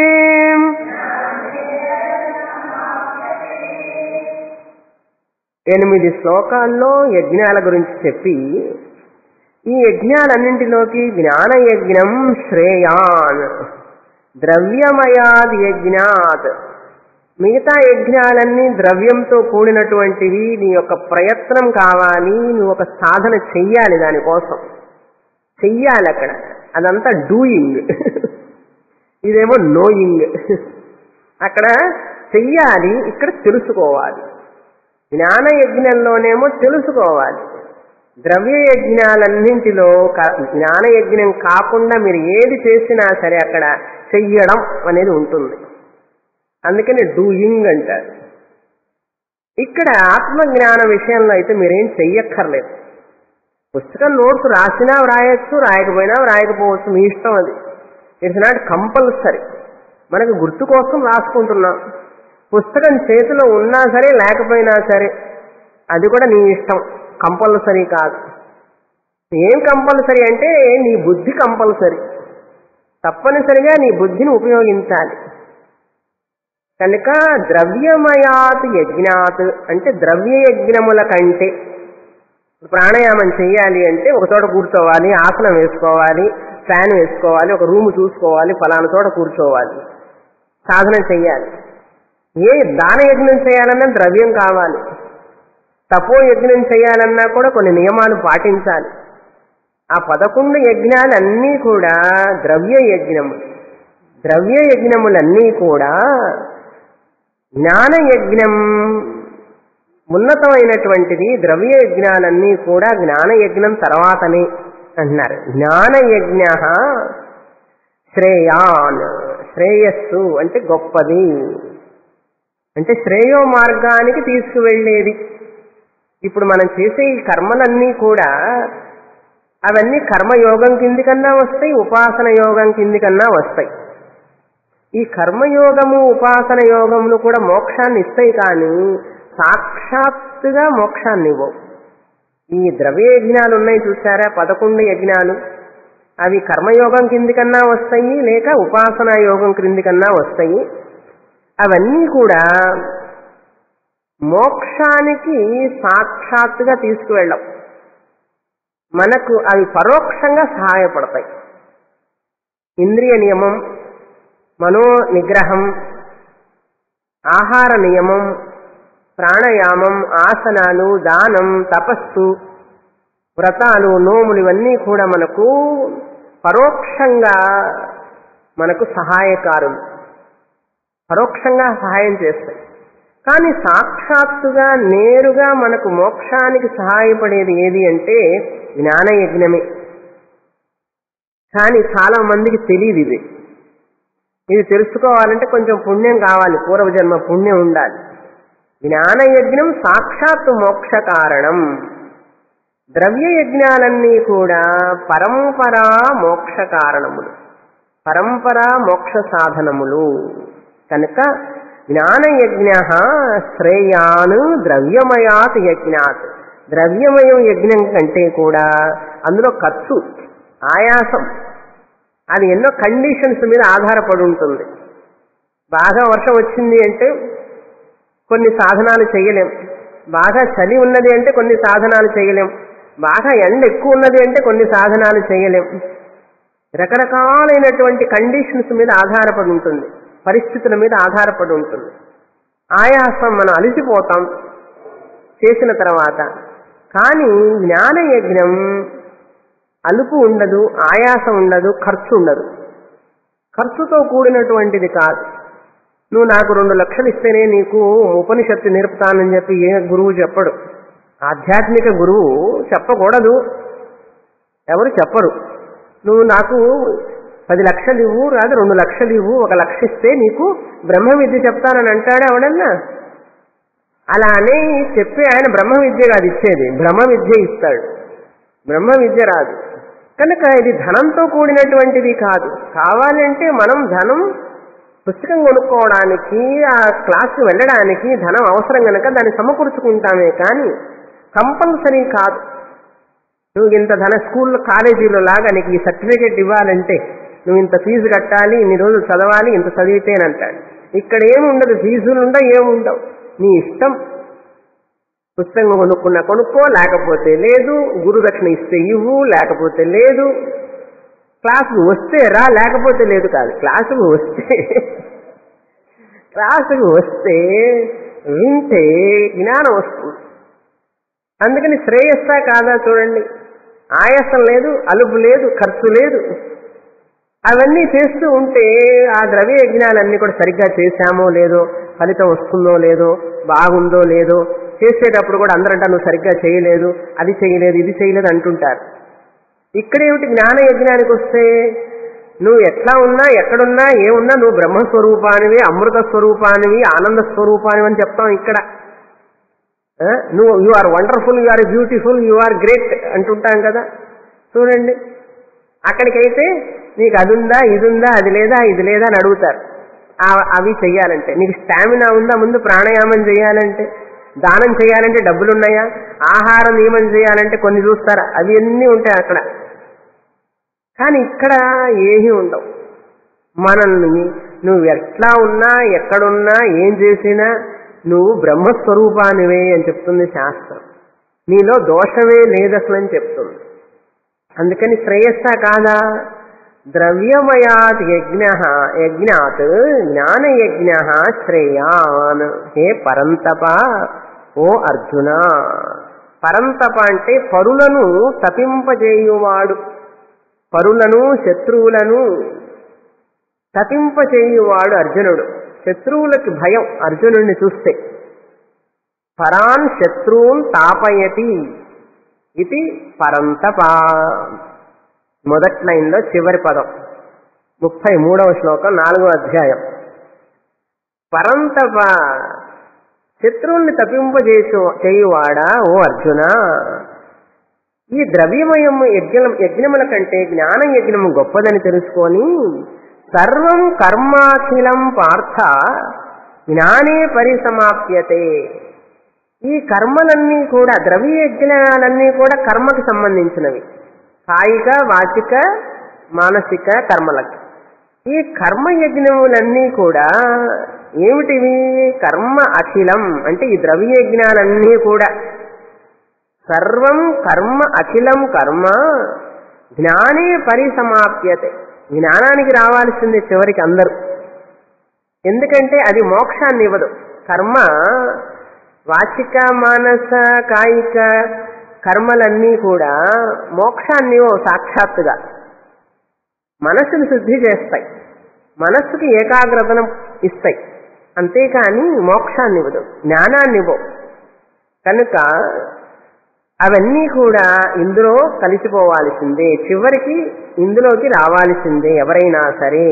ఎనిమిది శ్లోకాల్లో యజ్ఞాల గురించి చెప్పి, ఈ యజ్ఞాలన్నింటిలోకి జ్ఞానయజ్ఞం శ్రేయాన్ ద్రవ్యమయాద్ యజ్ఞాత్, మిగతా యజ్ఞాలన్నీ ద్రవ్యంతో కూడినటువంటివి. నీ యొక్క ప్రయత్నం కావాలి, నువ్వు ఒక సాధన చెయ్యాలి, దానికోసం చెయ్యాలి. అక్కడ అదంతా డూయింగ్, ఇదేమో నోయింగ్. అక్కడ చెయ్యాలి, ఇక్కడ తెలుసుకోవాలి. జ్ఞాన యజ్ఞంలోనేమో తెలుసుకోవాలి, ద్రవ్య యజ్ఞాలన్నింటిలో జ్ఞానయజ్ఞం కాకుండా మీరు ఏది చేసినా సరే అక్కడ చెయ్యడం అనేది ఉంటుంది. అందుకని డూయింగ్ అంటారు. ఇక్కడ ఆత్మజ్ఞాన విషయంలో అయితే మీరేం చెయ్యక్కర్లేదు. పుస్తకం నోట్స్ రాసినా వ్రాయొచ్చు, రాయకపోయినా రాయకపోవచ్చు, మీ ఇష్టం. అది ఇట్స్ నాట్ కంపల్సరీ. మనకు గుర్తు కోసం రాసుకుంటున్నాం. పుస్తకం చేతిలో ఉన్నా సరే లేకపోయినా సరే అది కూడా నీ ఇష్టం, కంపల్సరీ కాదు. ఏం కంపల్సరీ అంటే నీ బుద్ధి కంపల్సరీ. తప్పనిసరిగా నీ బుద్ధిని ఉపయోగించాలి. కనుక ద్రవ్యమయాత్ యజ్ఞాత్ అంటే ద్రవ్య యజ్ఞముల కంటే, ప్రాణాయామం చేయాలి అంటే ఒక చోట కూర్చోవాలి, ఆసనం వేసుకోవాలి, ఫ్యాన్ వేసుకోవాలి, ఒక రూము చూసుకోవాలి, ఫలానా చోట కూర్చోవాలి, సాధన చెయ్యాలి. ఏ దాన యజ్ఞం చేయాలన్నా ద్రవ్యం కావాలి. తపో యజ్ఞం చేయాలన్నా కూడా కొన్ని నియమాలు పాటించాలి. ఆ 11 యజ్ఞాలన్నీ కూడా ద్రవ్య యజ్ఞములు. ద్రవ్య యజ్ఞములన్నీ కూడా జ్ఞానయజ్ఞం ఉన్నతమైనటువంటిది. ద్రవ్య యజ్ఞాలన్నీ కూడా జ్ఞానయజ్ఞం తర్వాతనే అంటున్నారు. జ్ఞానయజ్ఞ శ్రేయాన్, శ్రేయస్సు అంటే గొప్పది, అంటే శ్రేయో మార్గానికి తీసుకువెళ్ళేది. ఇప్పుడు మనం చేసే ఈ కర్మలన్నీ కూడా అవన్నీ కర్మయోగం కిందికన్నా వస్తాయి, ఉపాసన యోగం కిందికన్నా వస్తాయి. ఈ కర్మయోగము ఉపాసన యోగములు కూడా మోక్షాన్ని ఇస్తాయి, కానీ సాక్షాత్తుగా మోక్షాన్ని ఇవ్వవు. ఈ ద్రవ్య యజ్ఞాలు ఉన్నాయి చూసారా, 11 యజ్ఞాలు, అవి కర్మయోగం కిందికన్నా వస్తాయి, లేక ఉపాసనా యోగం క్రిందికన్నా వస్తాయి. అవన్నీ కూడా మోక్షానికి సాక్షాత్తుగా తీసుకువెళ్ళం. మనకు అవి పరోక్షంగా సహాయపడతాయి. ఇంద్రియ నియమం, మనో నిగ్రహం, ఆహార నియమం, ప్రాణాయామం, ఆసనాలు, దానం, తపస్సు, వ్రతాలు, నోములు ఇవన్నీ కూడా మనకు పరోక్షంగా మనకు సహాయకారులు, పరోక్షంగా సహాయం చేస్తాయి. కానీ సాక్షాత్తుగా నేరుగా మనకు మోక్షానికి సహాయపడేది ఏది అంటే జ్ఞానయజ్ఞమే. కానీ చాలా మందికి తెలియదు ఇది. ఇది తెలుసుకోవాలంటే కొంచెం పుణ్యం కావాలి, పూర్వజన్మ పుణ్యం ఉండాలి. జ్ఞానయజ్ఞం సాక్షాత్తు మోక్ష కారణం. ద్రవ్య యజ్ఞాలన్నీ కూడా పరంపరా మోక్ష కారణములు, పరంపరా మోక్ష సాధనములు. కనుక జ్ఞానయజ్ఞ శ్రేయాన్ ద్రవ్యమయాత్ యజ్ఞాత్. ద్రవ్యమయం యజ్ఞం కంటే కూడా అందులో ఖర్చు, ఆయాసం, అది ఎన్నో కండిషన్స్ మీద ఆధారపడి ఉంటుంది. బాగా వర్షం వచ్చింది అంటే కొన్ని సాధనాలు చేయలేం, బాగా చలి ఉన్నది అంటే కొన్ని సాధనాలు చేయలేం, బాగా ఎండ ఎక్కువ ఉన్నది అంటే కొన్ని సాధనాలు చేయలేం. రకరకాలైనటువంటి కండిషన్స్ మీద ఆధారపడి ఉంటుంది, పరిస్థితుల మీద ఆధారపడి ఉంటుంది. ఆయాసం, మనం అలసిపోతాం చేసిన తర్వాత. కానీ జ్ఞానయజ్ఞం అలుపు ఉండదు, ఆయాసం ఉండదు, ఖర్చు ఉండదు. ఖర్చుతో కూడినటువంటిది కాదు. నువ్వు నాకు 2 లక్షలు ఇస్తేనే నీకు ఉపనిషత్తు నేర్పుతానని చెప్పి ఏ గురువు చెప్పడు. ఆధ్యాత్మిక గురువు చెప్పకూడదు, ఎవరు చెప్పరు. నువ్వు నాకు 10 లక్షలు ఇవ్వు, రాదు 2 లక్షలు ఇవ్వు, 1 లక్ష ఇస్తే నీకు బ్రహ్మ విద్య చెప్తానని అంటాడా ఎవడన్నా? అలా అని చెప్పి ఆయన బ్రహ్మ విద్య కాదు ఇచ్చేది, బ్రహ్మ విద్య ఇస్తాడు, బ్రహ్మ విద్య రాదు. కనుక ఇది ధనంతో కూడినటువంటిది కాదు. కావాలంటే మనం ధనం, పుస్తకం కొనుక్కోవడానికి, ఆ క్లాస్కి వెళ్ళడానికి ధనం అవసరం కనుక దాన్ని సమకూర్చుకుంటామే, కానీ కంపల్సరీ కాదు. నువ్వు ఇంత ధన స్కూల్లో కాలేజీలో లాగా నీకు ఈ సర్టిఫికేట్ ఇవ్వాలంటే నువ్వు ఇంత ఫీజు కట్టాలి, ఇన్ని రోజులు చదవాలి, ఇంత చదివితేనంటాడు. ఇక్కడ ఏముండదు, ఫీజులు ఉండవు, ఏముండవు, నీ ఇష్టం. పుస్తకం కొనుక్కున్నా కొనుక్కో, లేకపోతే లేదు. గురుదక్షిణ ఇస్తే ఇవ్వు, లేకపోతే లేదు. క్లాసుకు వస్తే రా, లేకపోతే లేదు కాదు. క్లాసుకు వస్తే వింటే జ్ఞానం వస్తుంది. అందుకని శ్రేయస్సా కాదా చూడండి. ఆయాసం లేదు, అలుపు లేదు, ఖర్చు లేదు. అవన్నీ చేస్తూ ఉంటే ఆ ద్రవ్య యజ్ఞాలన్నీ కూడా సరిగ్గా చేశామో లేదో, ఫలితం వస్తుందో లేదో, బాగుందో లేదో, చేసేటప్పుడు కూడా అందరంటా నువ్వు సరిగ్గా చేయలేదు, అది చేయలేదు, ఇది చేయలేదు అంటుంటారు. ఇక్కడేమిటి జ్ఞాన యజ్ఞానికి వస్తే నువ్వు ఎట్లా ఉన్నా ఎక్కడున్నా ఏమున్నా నువ్వు బ్రహ్మస్వరూపానివి, అమృత స్వరూపానివి, ఆనంద స్వరూపానివి అని చెప్తాం. ఇక్కడ నువ్వు you are wonderful, you are beautiful, you are great అంటుంటాం కదా. చూడండి, అక్కడికైతే నీకు అది ఉందా, ఇది ఉందా, అది లేదా, ఇది లేదా అని అడుగుతారు. అవి చెయ్యాలంటే నీకు స్టామినా ఉందా, ముందు ప్రాణాయామం చేయాలంటే, దానం చేయాలంటే డబ్బులున్నాయా, ఆహార నియమం చేయాలంటే కొన్ని చూస్తారా, అవి అన్నీ ఉంటాయి అక్కడ. కానీ ఇక్కడ ఏమీ ఉండవు. మనల్ని నువ్వు ఎట్లా ఉన్నా ఎక్కడున్నా ఏం చేసినా నువ్వు బ్రహ్మస్వరూపానివే అని చెప్తుంది శాస్త్రం. నీలో దోషమే లేదసలని చెప్తుంది. అందుకని శ్రేయస్స కాదా? ద్రవ్యమయాత్ యజ్ఞాత్ జ్ఞానయజ్ఞ శ్రేయాన్. హే పరంతప, ఓ అర్జున. పరంతప అంటే పరులను తపింపజేయువాడు, పరులను శత్రువులను తపింపచేయువాడు అర్జునుడు. శత్రువులకి భయం అర్జునుడిని చూస్తే. పరాన్ శత్రువున్ తాపయతి ఇది పరంతప. మొదటి లైన్లో చివరి పదం 33వ శ్లోకం 4వ అధ్యాయం. పరంతప శత్రువుల్ని తప్పింపజేయువాడా ఓ అర్జున. ఈ ద్రవ్యమయము యజ్ఞముల కంటే జ్ఞాన యజ్ఞము గొప్పదని తెలుసుకొని సర్వం కర్మాఖిలం పార్థ జ్ఞానే పరిసమాప్యతే. ఈ కర్మలన్నీ కూడా, ద్రవ్య యజ్ఞాలన్నీ కూడా కర్మకు సంబంధించినవి, కాయిక వాచిక మానసిక కర్మలకు. ఈ కర్మయజ్ఞములన్నీ కూడా ఏమిటివి? కర్మ అఖిలం అంటే ఈ ద్రవ్య యజ్ఞాలన్నీ కూడా సర్వం కర్మ అఖిలం కర్మ జ్ఞానే పరిసమాప్యతే. జ్ఞానానికి రావాల్సింది చివరికి అందరూ. ఎందుకంటే అది మోక్షాన్ని ఇవ్వదు. కర్మ వాచిక మానస కాయిక కర్మలన్నీ కూడా మోక్షాన్ని సాక్షాత్తుగా మనస్సును శుద్ధి చేస్తాయి, మనస్సుకి ఏకాగ్రతను ఇస్తాయి, అంతేకాని మోక్షాన్ని ఇవ్వదు, జ్ఞానాన్ని ఇవ్వవు. కనుక అవన్నీ కూడా ఇందులో కలిసిపోవాల్సిందే, చివరికి ఇందులోకి రావాల్సిందే ఎవరైనా సరే.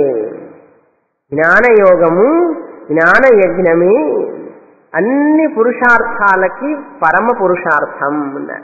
జ్ఞానయోగము జ్ఞాన యజ్ఞమే అన్ని పురుషార్థాలకి పరమ పురుషార్థం అన్నారు.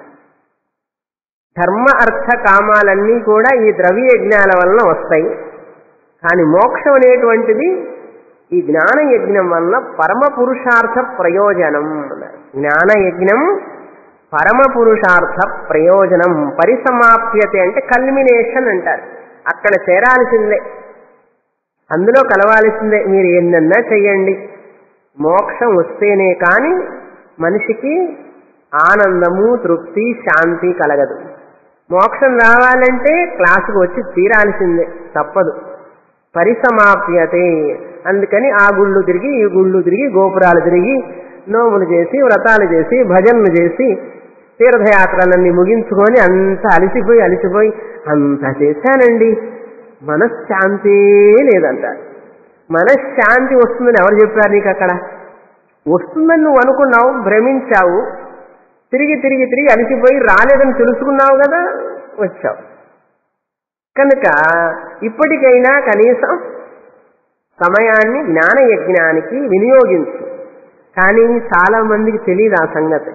ధర్మ అర్థ కామాలన్నీ కూడా ఈ ద్రవ్య యజ్ఞాల వలన వస్తాయి. కానీ మోక్షం అనేటువంటిది ఈ జ్ఞాన యజ్ఞం వలన పరమ పురుషార్థ ప్రయోజనం అన్నారు. జ్ఞాన యజ్ఞం పరమ పురుషార్థ ప్రయోజనం. పరిసమాప్యతే అంటే కల్మినేషన్ అంటారు. అక్కడ చేరాల్సిందే, అందులో కలవాల్సిందే. మీరు ఎన్నన్నా చెయ్యండి, మోక్షం వస్తేనే కానీ మనిషికి ఆనందము తృప్తి శాంతి కలగదు. మోక్షం రావాలంటే క్లాసుకు వచ్చి తీరాల్సిందే, తప్పదు. పరిసమాప్యతే. అందుకని ఆ గుళ్ళు తిరిగి ఈ గుళ్ళు తిరిగి గోపురాలు తిరిగి నోములు చేసి వ్రతాలు చేసి భజనలు చేసి తీర్థయాత్రలన్నీ ముగించుకొని అంతా అలిసిపోయి అంతా చేశానండి, మనశ్శాంతి లేదంటారు. మనశ్శాంతి వస్తుందని ఎవరు చెప్పారు నీకు? అక్కడ వస్తుందని నువ్వు అనుకున్నావు, భ్రమించావు, తిరిగి తిరిగి తిరిగి అలిసిపోయి రాలేదని తెలుసుకున్నావు కదా, వచ్చావు. కనుక ఇప్పటికైనా కనీసం సమయాన్ని జ్ఞాన యజ్ఞానికి వినియోగించు. కానీ చాలా మందికి తెలియదు ఆ సంగతి.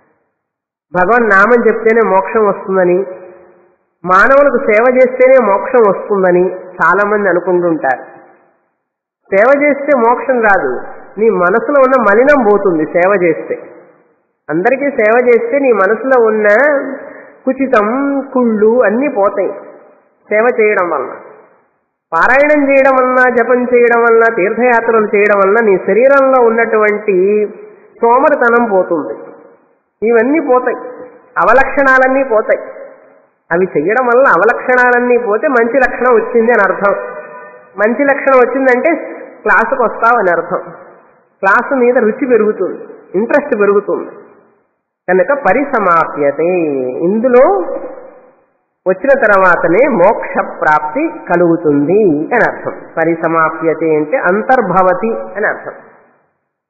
భగవన్ నామం చెప్తేనే మోక్షం వస్తుందని, మానవులకు సేవ చేస్తేనే మోక్షం వస్తుందని చాలా మంది అనుకుంటుంటారు. సేవ చేస్తే మోక్షం రాదు, నీ మనసులో ఉన్న మలినం పోతుంది. సేవ చేస్తే, అందరికీ సేవ చేస్తే నీ మనసులో ఉన్న కుచితం కుళ్ళు అన్నీ పోతాయి సేవ చేయడం వలన. పారాయణం చేయడం వలన, జపం చేయడం వలన, తీర్థయాత్రలు చేయడం వలన నీ శరీరంలో ఉన్నటువంటి సోమరితనం పోతుంది. ఇవన్నీ పోతాయి, అవలక్షణాలన్నీ పోతాయి. అవి చెయ్యడం వల్ల అవలక్షణాలన్నీ పోతే మంచి లక్షణం వచ్చింది అని అర్థం. మంచి లక్షణం వచ్చిందంటే క్లాసుకు వస్తావు అని అర్థం. క్లాసు మీద రుచి పెరుగుతుంది, ఇంట్రెస్ట్ పెరుగుతుంది. కనుక పరిసమాప్యతే, ఇందులో వచ్చిన తర్వాతనే మోక్ష ప్రాప్తి కలుగుతుంది అని అర్థం. పరిసమాప్యతే అంటే అంతర్భవతి అని అర్థం.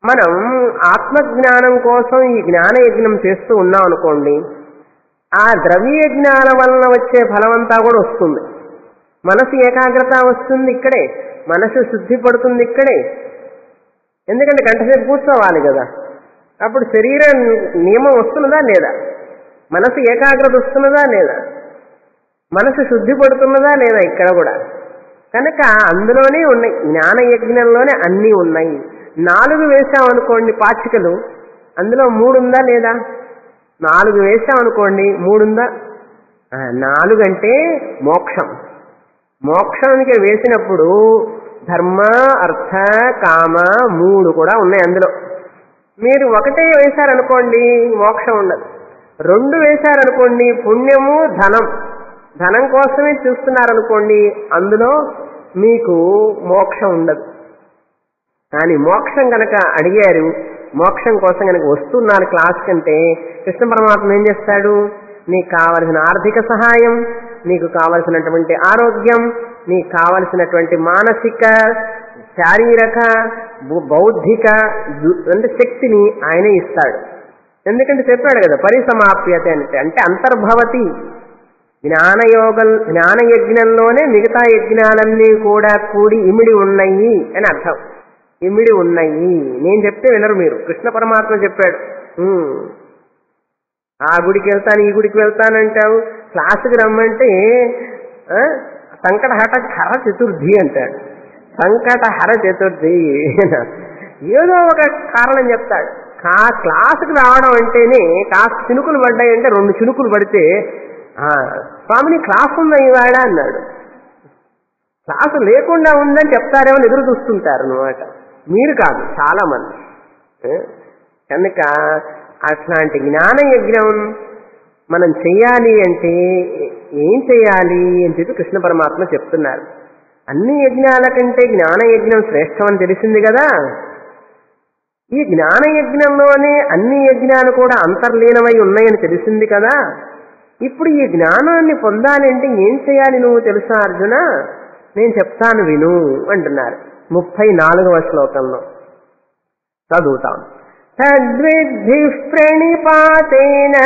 మనం ఆత్మజ్ఞానం కోసం ఈ జ్ఞాన యజ్ఞం చేస్తూ ఉన్నాం అనుకోండి, ఆ ద్రవ్య యజ్ఞాల వలన వచ్చే ఫలమంతా కూడా వస్తుంది. మనసు ఏకాగ్రత వస్తుంది ఇక్కడే, మనసు శుద్ధి పడుతుంది ఇక్కడే. ఎందుకంటే గంటసేపు కూర్చోవాలి కదా, అప్పుడు శరీర నియమం వస్తున్నదా లేదా, మనసు ఏకాగ్రత వస్తున్నదా లేదా, మనసు శుద్ధి పడుతున్నదా లేదా ఇక్కడ కూడా. కనుక అందులోనే ఉన్నాయి, జ్ఞాన యజ్ఞంలోనే అన్నీ ఉన్నాయి. 4 వేసామనుకోండి పాచికలు, అందులో 3 ఉందా లేదా? 4 వేసామనుకోండి 3 ఉందా? 4 అంటే మోక్షం. మోక్షానికి వేసినప్పుడు ధర్మ అర్థ కామ 3 కూడా ఉన్నాయి అందులో. మీరు 1 వేశారనుకోండి మోక్షం ఉండదు. 2 వేశారనుకోండి పుణ్యము ధనం, ధనం కోసమే చూస్తున్నారనుకోండి అందులో మీకు మోక్షం ఉండదు. కానీ మోక్షం కనుక అడిగారు, మోక్షం కోసం కనుక వస్తున్నారు క్లాస్ కంటే, కృష్ణ పరమాత్మ ఏం చేస్తాడు, నీకు కావలసిన ఆర్థిక సహాయం, నీకు కావలసినటువంటి ఆరోగ్యం, నీకు కావలసినటువంటి మానసిక శారీరక బౌద్ధిక అంటే శక్తిని ఆయనే ఇస్తాడు. ఎందుకంటే చెప్పాడు కదా పరిసమాప్యత అంటే అంతర్భవతి. జ్ఞాన యజ్ఞంలోనే మిగతా యజ్ఞాలన్నీ కూడా కూడి ఇమిడి ఉన్నాయి అని అర్థం. ఇమిడి ఉన్నాయి. నేను చెప్తే వినరు మీరు, కృష్ణ పరమాత్మ చెప్పాడు. ఆ గుడికి వెళ్తాను ఈ గుడికి వెళ్తానంటావు, క్లాసుకి రమ్మంటే సంకటహర చతుర్థి అంటాడు. సంకటహర చతుర్థి ఏదో ఒక కారణం చెప్తాడు. క్లాసుకి రావడం అంటేనే కాస్త చినుకులు పడ్డాయంటే 2 చినుకులు పడితే స్వామిని క్లాస్ ఉందా ఇవాడ అన్నాడు. క్లాసు లేకుండా ఉందని చెప్తారేమో ఎదురు చూస్తుంటారు అన్నమాట. మీరు కాదు, చాలా మంది. కనుక అట్లాంటి జ్ఞాన యజ్ఞం మనం చెయ్యాలి అంటే ఏం చెయ్యాలి అని చెప్పి కృష్ణ పరమాత్మ చెప్తున్నారు. అన్ని యజ్ఞాల కంటే జ్ఞాన యజ్ఞం శ్రేష్టమని తెలిసింది కదా. ఈ జ్ఞాన యజ్ఞంలోనే అన్ని యజ్ఞాలు కూడా అంతర్లీనమై ఉన్నాయని తెలిసింది కదా. ఇప్పుడు ఈ జ్ఞానాన్ని పొందాలి అంటే ఏం చేయాలి నువ్వు తెలుసా అర్జున, నేను చెప్తాను విను అంటున్నారు 34వ శ్లోకంలో. చదువుతాం. తద్విద్ధి ప్రణిపాతేన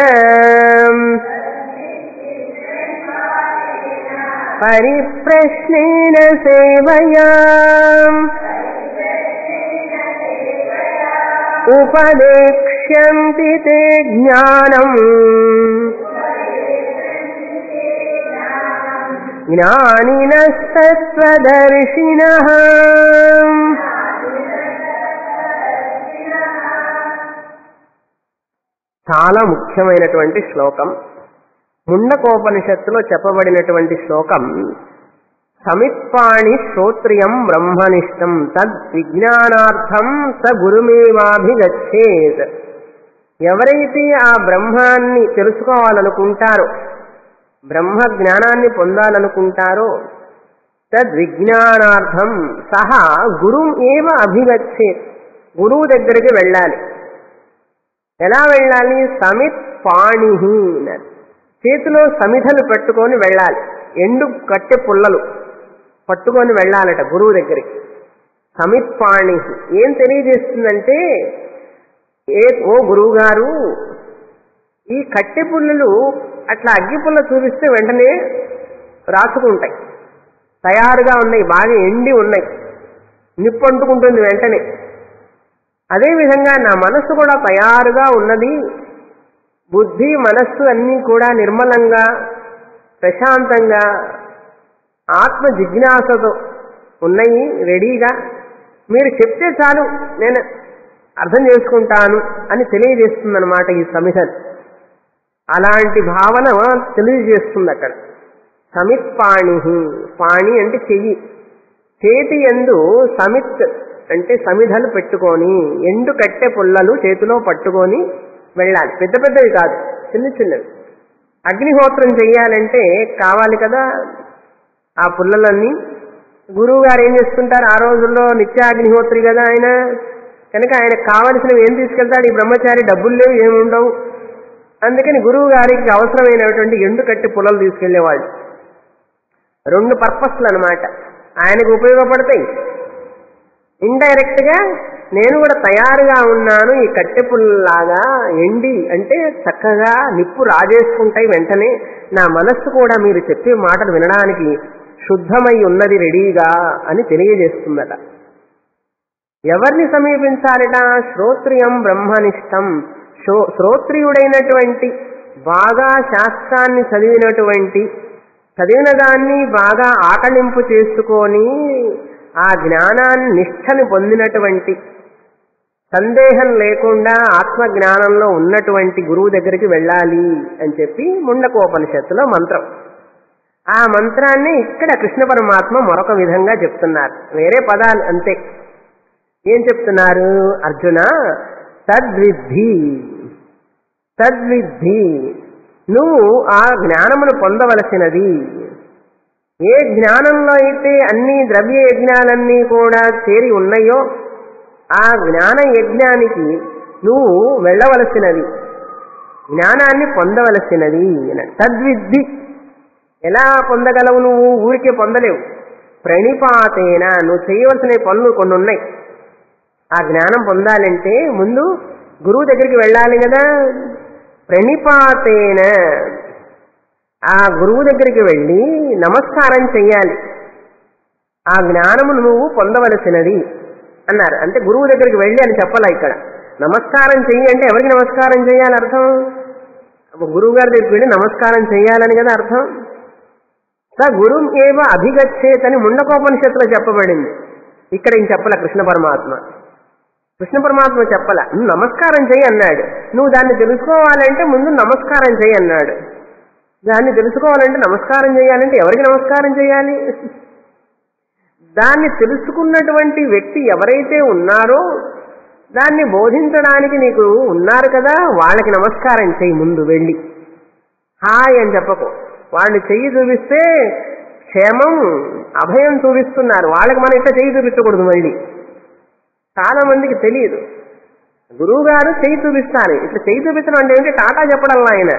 పరిప్రశ్నేన సేవయా ఉపదేక్ష్యంతి తే జ్ఞానం జ్ఞానినస్తత్వదర్శినః. చాలా ముఖ్యమైనటువంటి శ్లోకం. ముండకోపనిషత్తులో చెప్పబడినటువంటి శ్లోకం. సమిత్పాణి శ్రోత్రియం బ్రహ్మనిష్టం తద్ విజ్ఞానార్థం స గురుమేవాభిగచ్చేత్. ఎవరైతే ఆ బ్రహ్మాన్ని తెలుసుకోవాలనుకుంటారో, బ్రహ్మ జ్ఞానాన్ని పొందాలనుకుంటారో, తద్విజ్ఞానార్థం సహా గురుం ఏవ అభిగచ్చేత్. గురువు దగ్గరికి వెళ్ళాలి. ఎలా వెళ్ళాలి? సమిత్ పాణి, చేతిలో సమిధలు పెట్టుకొని వెళ్ళాలి. ఎండు కట్టె పుల్లలు పట్టుకొని వెళ్ళాలట గురువు దగ్గరికి. సమిత్ పాణి ఏం తెలియజేస్తుందంటే, ఓ గురువు గారు, ఈ కట్టె పుల్లలు అట్లా అగ్గి పుల్ల చూపిస్తే వెంటనే రాసుకుంటాయి, తయారుగా ఉన్నాయి, బాగా ఎండి ఉన్నాయి, నిప్పు అంటుకుంటుంది వెంటనే. అదేవిధంగా నా మనస్సు కూడా తయారుగా ఉన్నది, బుద్ధి మనస్సు అన్నీ కూడా నిర్మలంగా ప్రశాంతంగా ఆత్మ జిజ్ఞాసతో ఉన్నాయి, రెడీగా. మీరు చెప్తే చాలు నేను అర్థం చేసుకుంటాను అని తెలియజేస్తుందన్నమాట ఈ సమిధన్. అలాంటి భావన తెలియజేస్తుంది అక్కడ. సమిత్ పాణి, పాణి అంటే చెయ్యి, చేతి యందు సమిత్ అంటే సమిధలు పెట్టుకొని ఎండు కట్టె పుల్లలు చేతిలో పట్టుకొని వెళ్ళాలి. పెద్ద పెద్దవి కాదు, చిన్న చిన్నవి. అగ్నిహోత్రం చెయ్యాలంటే కావాలి కదా ఆ పుల్లలన్నీ. గురువు గారు ఏం చేస్తుంటారు, ఆ రోజుల్లో నిత్యాగ్నిహోత్రి కదా ఆయన, కనుక ఆయనకు కావలసినవి ఏం తీసుకెళ్తాడు? ఈ బ్రహ్మచారి డబ్బులు లేవు, ఏముండవు. అందుకని గురువు గారికి అవసరమైనటువంటి ఎండు కట్టి పుల్లలు తీసుకెళ్లేవాళ్ళు. 2 పర్పస్లు అనమాట ఆయనకు ఉపయోగపడతాయి. ఇండైరెక్ట్ గా నేను కూడా తయారుగా ఉన్నాను ఈ కట్టెపుల్లలాగా ఎండి అంటే చక్కగా నిప్పు రాజేసుకుంటాయి వెంటనే నా మనస్సు కూడా మీరు చెప్పే మాటలు వినడానికి శుద్ధమై ఉన్నది రెడీగా అని తెలియజేస్తుందట. ఎవరిని సమీపించాలిట? శ్రోత్రియం బ్రహ్మనిష్టం, శ్రోత్రియుడైనటువంటి బాగా శాస్త్రాన్ని చదివిన దాన్ని బాగా ఆకళింపు చేసుకొని ఆ జ్ఞానాన్ని నిష్ఠని పొందినటువంటి సందేహం లేకుండా ఆత్మజ్ఞానంలో ఉన్నటువంటి గురువు దగ్గరికి వెళ్ళాలి అని చెప్పి ముండకోపనిషత్తులో మంత్రం. ఆ మంత్రాన్ని ఇక్కడ కృష్ణ పరమాత్మ మరొక విధంగా చెప్తున్నారు, వేరే పదాలు అంతే. ఏం చెప్తున్నారు? అర్జున తద్విద్ధి, తద్విద్ధి, నువ్వు ఆ జ్ఞానమును పొందవలసినది. ఏ జ్ఞానంలో అయితే అన్ని ద్రవ్య యజ్ఞాలన్నీ కూడా చేరి ఉన్నాయో ఆ జ్ఞాన యజ్ఞానికి నువ్వు వెళ్ళవలసినది, జ్ఞానాన్ని పొందవలసినది. తద్విద్ధి, ఎలా పొందగలవు? నువ్వు ఊరికే పొందలేవు. ప్రణిపాతేన, నువ్వు చేయవలసిన పనులు కొన్ని ఉన్నాయి. ఆ జ్ఞానం పొందాలంటే ముందు గురువు దగ్గరికి వెళ్ళాలి కదా. ప్రణిపాతేన, ఆ గురువు దగ్గరికి వెళ్ళి నమస్కారం చెయ్యాలి. ఆ జ్ఞానమును నువ్వు పొందవలసినది అన్నారు. అంటే గురువు దగ్గరికి వెళ్ళి అని చెప్పాలా ఇక్కడ. నమస్కారం చెయ్యి అంటే ఎవరికి నమస్కారం చేయాలి అర్థం? గురువు గారి దగ్గరికి వెళ్ళి నమస్కారం చెయ్యాలని కదా అర్థం. స గురుం ఏవ అభిగచ్చేతని ముండకోపనిషత్తులో చెప్పబడింది. ఇక్కడ ఇంక చెప్పలే కృష్ణ పరమాత్మ. కృష్ణ పరమాత్మ చెప్పలే, నువ్వు నమస్కారం చెయ్యి అన్నాడు. నువ్వు దాన్ని తెలుసుకోవాలంటే ముందు నమస్కారం చెయ్యి అన్నాడు. దాన్ని తెలుసుకోవాలంటే నమస్కారం చేయాలంటే ఎవరికి నమస్కారం చేయాలి? దాన్ని తెలుసుకున్నటువంటి వ్యక్తి ఎవరైతే ఉన్నారో దాన్ని బోధించడానికి నీకు ఉన్నారు కదా, వాళ్ళకి నమస్కారం చెయ్యి ముందు వెళ్ళి. హాయ్ అని చెప్పకు. వాళ్ళు చెయ్యి చూపిస్తే క్షేమం అభయం చూపిస్తున్నారు, వాళ్ళకి మనం ఇట్లా చెయ్యి చూపించకూడదు. మళ్ళీ చాలా మందికి తెలియదు. గురువు గారు చెయ్యి చూపిస్తారు. ఇట్లా చెయ్యి చూపించడం అంటే ఏంటి? టాటా చెప్పడం. ఆయన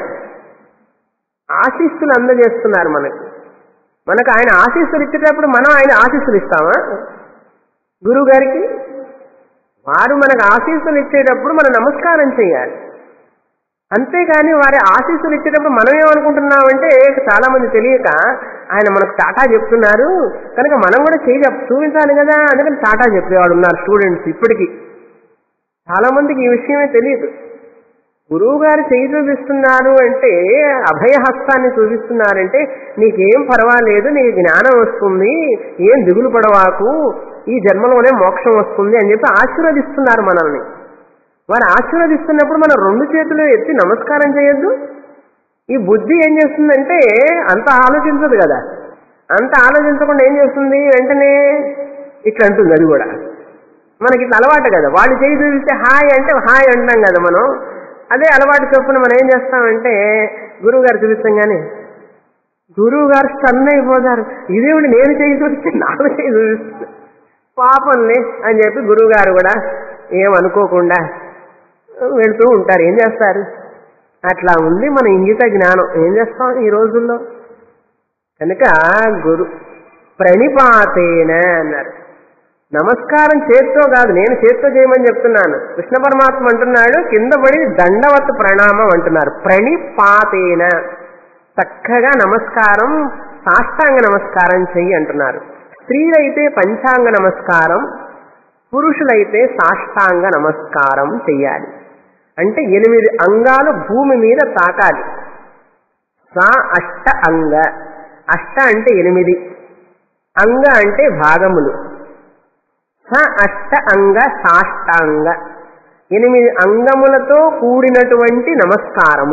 ఆశీస్సులు అందజేస్తున్నారు మనకు ఆయన ఆశీస్సులు ఇచ్చేటప్పుడు మనం ఆయన ఆశీస్సులు ఇస్తామా గురువు గారికి? వారు మనకు ఆశీస్సులు ఇచ్చేటప్పుడు మనం నమస్కారం చేయాలి. అంతేగాని వారి ఆశీస్సులు ఇచ్చేటప్పుడు మనం ఏమనుకుంటున్నామంటే చాలా మంది తెలియక ఆయన మనకు టాటా చెప్తున్నారు కనుక మనం కూడా చూపించాలి కదా, అందుకని టాటా చెప్పేవాడు ఉన్నారు స్టూడెంట్స్ ఇప్పటికీ. చాలా మందికి ఈ విషయమే తెలియదు. గురువు గారు చేయి చూపిస్తున్నారు అంటే, అభయహస్తాన్ని చూపిస్తున్నారంటే నీకేం పర్వాలేదు, నీకు జ్ఞానం వస్తుంది, ఏం దిగులు పడవాకు, ఈ జన్మలోనే మోక్షం వస్తుంది అని చెప్పి ఆశీర్వదిస్తున్నారు మనల్ని. వారు ఆశీర్వదిస్తున్నప్పుడు మనం రెండు చేతులు ఎత్తి నమస్కారం చేయొద్దు? ఈ బుద్ధి ఏం చేస్తుందంటే అంత ఆలోచించదు కదా. అంత ఆలోచించకుండా ఏం చేస్తుంది, వెంటనే ఇట్లా అంటుంది. అది కూడా మనకి ఇట్లా అలవాటు కదా. వాళ్ళు చేయి చూపిస్తే హాయ్ అంటే హాయ్ అంటున్నాం కదా మనం. అదే అలవాటు చొప్పున మనం ఏం చేస్తామంటే గురువు గారు చూపిస్తాం, గురువు గారు స్టన్ అయిపోతారు. ఇదేమిటి నేను చేయి చూపిస్తే నాకు చేయి చూపిస్తుంది పాపంలే అని చెప్పి గురువు గారు కూడా ఏమనుకోకుండా వెళ్తూ ఉంటారు. ఏం చేస్తారు? అట్లా ఉంది మన ఇంగిత జ్ఞానం. ఏం చేస్తాం ఈ రోజుల్లో? కనుక గురు ప్రణిపాతేన అన్నారు. నమస్కారం చేత్తో కాదు, నేను చేత్తో చేయమని చెప్తున్నాను. కృష్ణ పరమాత్మ అంటున్నాడు కింద పడి దండవత్ ప్రణామం అంటున్నారు. ప్రణిపాతేన, చక్కగా నమస్కారం, సాష్టాంగ నమస్కారం చెయ్యి అంటున్నారు. స్త్రీలైతే పంచాంగ నమస్కారం, పురుషులైతే సాష్టాంగ నమస్కారం చెయ్యాలి. అంటే 8 అంగాలు భూమి మీద తాకాలి. సా అష్ట అంగ, అష్ట అంటే 8, అంగ అంటే భాగములు. స అష్ట అంగ సాష్టాంగ, 8 అంగములతో కూడినటువంటి నమస్కారము.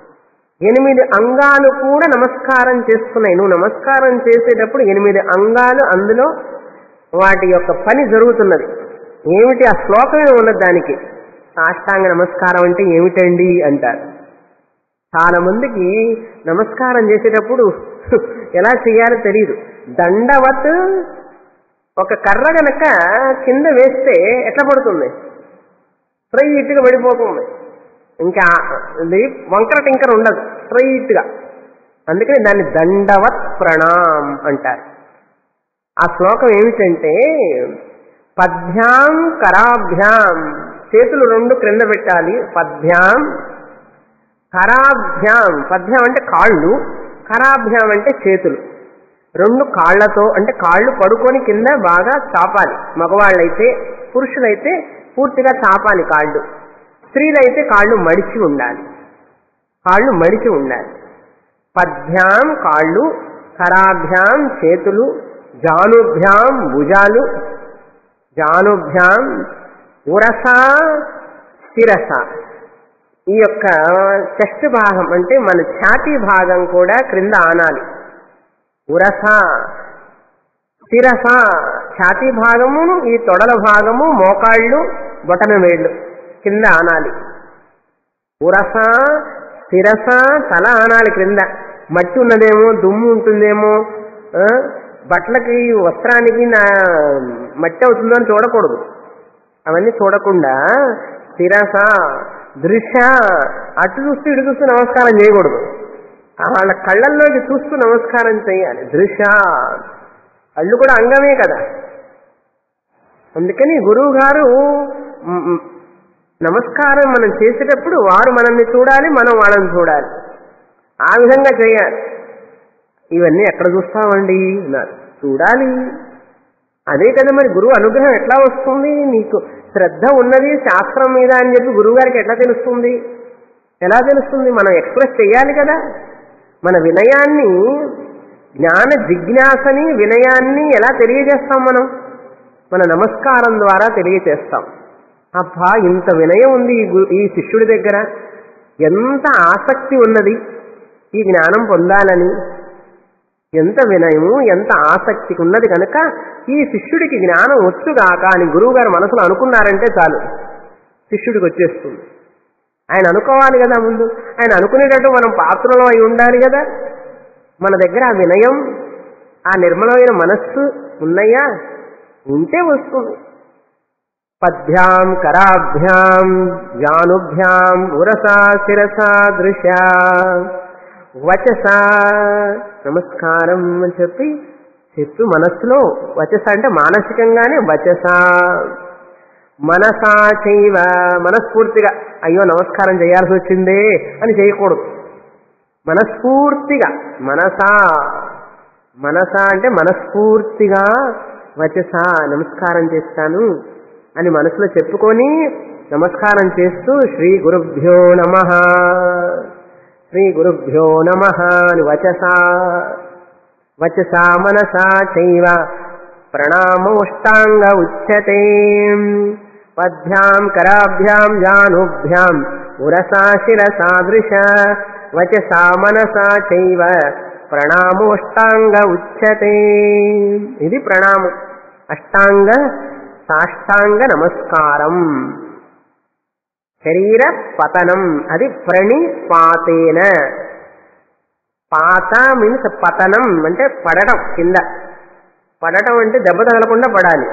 8 అంగాలు కూడా నమస్కారం చేస్తున్నాయి. నువ్వు నమస్కారం చేసేటప్పుడు 8 అంగాలు అందులో వాటి యొక్క పని జరుగుతున్నది. ఏమిటి ఆ శ్లోకమే ఉన్నది దానికి. సాష్టాంగ నమస్కారం అంటే ఏమిటండి అంటారు. చాలా మందికి నమస్కారం చేసేటప్పుడు ఎలా చేయాలో తెలియదు. దండవత్, ఒక కర్ర గనక కింద వేస్తే ఎట్లా పడుతుంది? స్ట్రైట్గా పడిపోతుంది. ఇంకా వంకర టింకర ఉండదు, స్ట్రైట్గా. అందుకని దాన్ని దండవత్ ప్రణామ్ అంటారు. ఆ శ్లోకం ఏమిటంటే పద్భ్యాం కరాభ్యాం, చేతులు రెండు క్రింద పెట్టాలి. పద్భ్యాం కరాభ్యాం, పద్భ్యాం అంటే కాళ్ళు, కరాభ్యాం అంటే చేతులు. రెండు కాళ్లతో అంటే కాళ్ళు పడుకొని కింద బాగా చాపాలి. మగవాళ్ళైతే, పురుషులైతే పూర్తిగా చాపాలి కాళ్ళు. స్త్రీలైతే కాళ్ళు మడిచి ఉండాలి, కాళ్ళు మడిచి ఉండాలి. పద్భ్యాం కాళ్ళు, కరాభ్యాం చేతులు, జానుభ్యాం భుజాలు, జానుభ్యాం ఉరస శిరస. ఈ యొక్క చెస్ట్ భాగం అంటే మన ఛాతీ భాగం కూడా క్రింద ఆనాలి. ఉరస శిరస, ఛాతీ భాగమును, ఈ తొడల భాగము, మోకాళ్ళు, బొటన వేళ్ళు కింద ఆనాలి. ఉరస శిరస, తల ఆనాలి క్రింద. మట్టి ఉన్నదేమో, దుమ్ము ఉంటుందేమో, బట్టలకి వస్త్రానికి మట్టి అవుతుందో అని చూడకూడదు. అవన్నీ చూడకుండా శిరస దృశ్య, అటు చూస్తూ ఇటు చూస్తూ నమస్కారం చేయకూడదు. వాళ్ళ కళ్ళల్లోకి చూస్తూ నమస్కారం చేయాలి. దృశ్య, కళ్ళు కూడా అంగమే కదా. అందుకని గురువు గారు నమస్కారం మనం చేసేటప్పుడు వారు మనల్ని చూడాలి, మనం వాళ్ళని చూడాలి. ఆ విధంగా చేయాలి. ఇవన్నీ ఎక్కడ చూస్తామండి అన్నారు. చూడాలి. అదే కదా మరి గురువు అనుగ్రహం ఎట్లా వస్తుంది? నీకు శ్రద్ధ ఉన్నది శాస్త్రం మీద అని చెప్పి గురువు గారికి ఎట్లా తెలుస్తుంది? ఎలా తెలుస్తుంది? మనం ఎక్స్ప్రెస్ చేయాలి కదా. మన వినయాన్ని, జ్ఞాన జిజ్ఞాసని, వినయాన్ని ఎలా తెలియజేస్తాం మనం? మన నమస్కారం ద్వారా తెలియజేస్తాం. అబ్బా, ఇంత వినయం ఉంది ఈ శిష్యుడి దగ్గర, ఎంత ఆసక్తి ఉన్నది ఈ జ్ఞానం పొందాలని, ఎంత వినయము, ఎంత ఆసక్తి ఉన్నది కనుక ఈ శిష్యుడికి జ్ఞానం వచ్చుగాక అని గురువు గారు మనసులో అనుకున్నారంటే చాలు, శిష్యుడికి వచ్చేస్తుంది. ఆయన అనుకోవాలి కదా ముందు. ఆయన అనుకునేటట్టు మనం పాత్రలో అయి ఉండాలి కదా. మన దగ్గర ఆ వినయం, ఆ నిర్మలమైన మనస్సు ఉన్నాయా? ఉంటే వస్తుంది. పద్భ్యాం కరాభ్యాం జానుభ్యాం ఉరసా శిరసా దృశ్య వచస, నమస్కారం అని చెప్పి మనస్సులో, వచస అంటే మానసికంగానే వచస, మనసా చైవ, మనస్ఫూర్తిగా అయ్యో నమస్కారం చేయాల్సి వచ్చిందే అని చేయకూడదు. మనస్ఫూర్తిగా, మనస అంటే మనస్ఫూర్తిగా, వచస నమస్కారం చేస్తాను అని మనసులో చెప్పుకొని నమస్కారం చేస్తూ శ్రీ గురుభ్యో నమః, శ్రీ గురుభ్యో నమః అని వచసా మనసా చైవ ప్రణామోష్టాంగ ఉచ్యతే. పద్భ్యాం కరాభ్యాం జానుభ్యాం ఉరసా శిరసా దృశ వచసా మనసా చైవ ప్రణామోష్టాంగ ఉచ్యతే. ఇది ప్రణామం. అష్టాంగ సాష్టాంగ నమస్కారం. శరీర పతనం, అది ప్రణిపాతేన. పాత మీన్స్ పతనం అంటే పడటం, కింద పడటం అంటే దెబ్బ తగలకుండా పడాలి.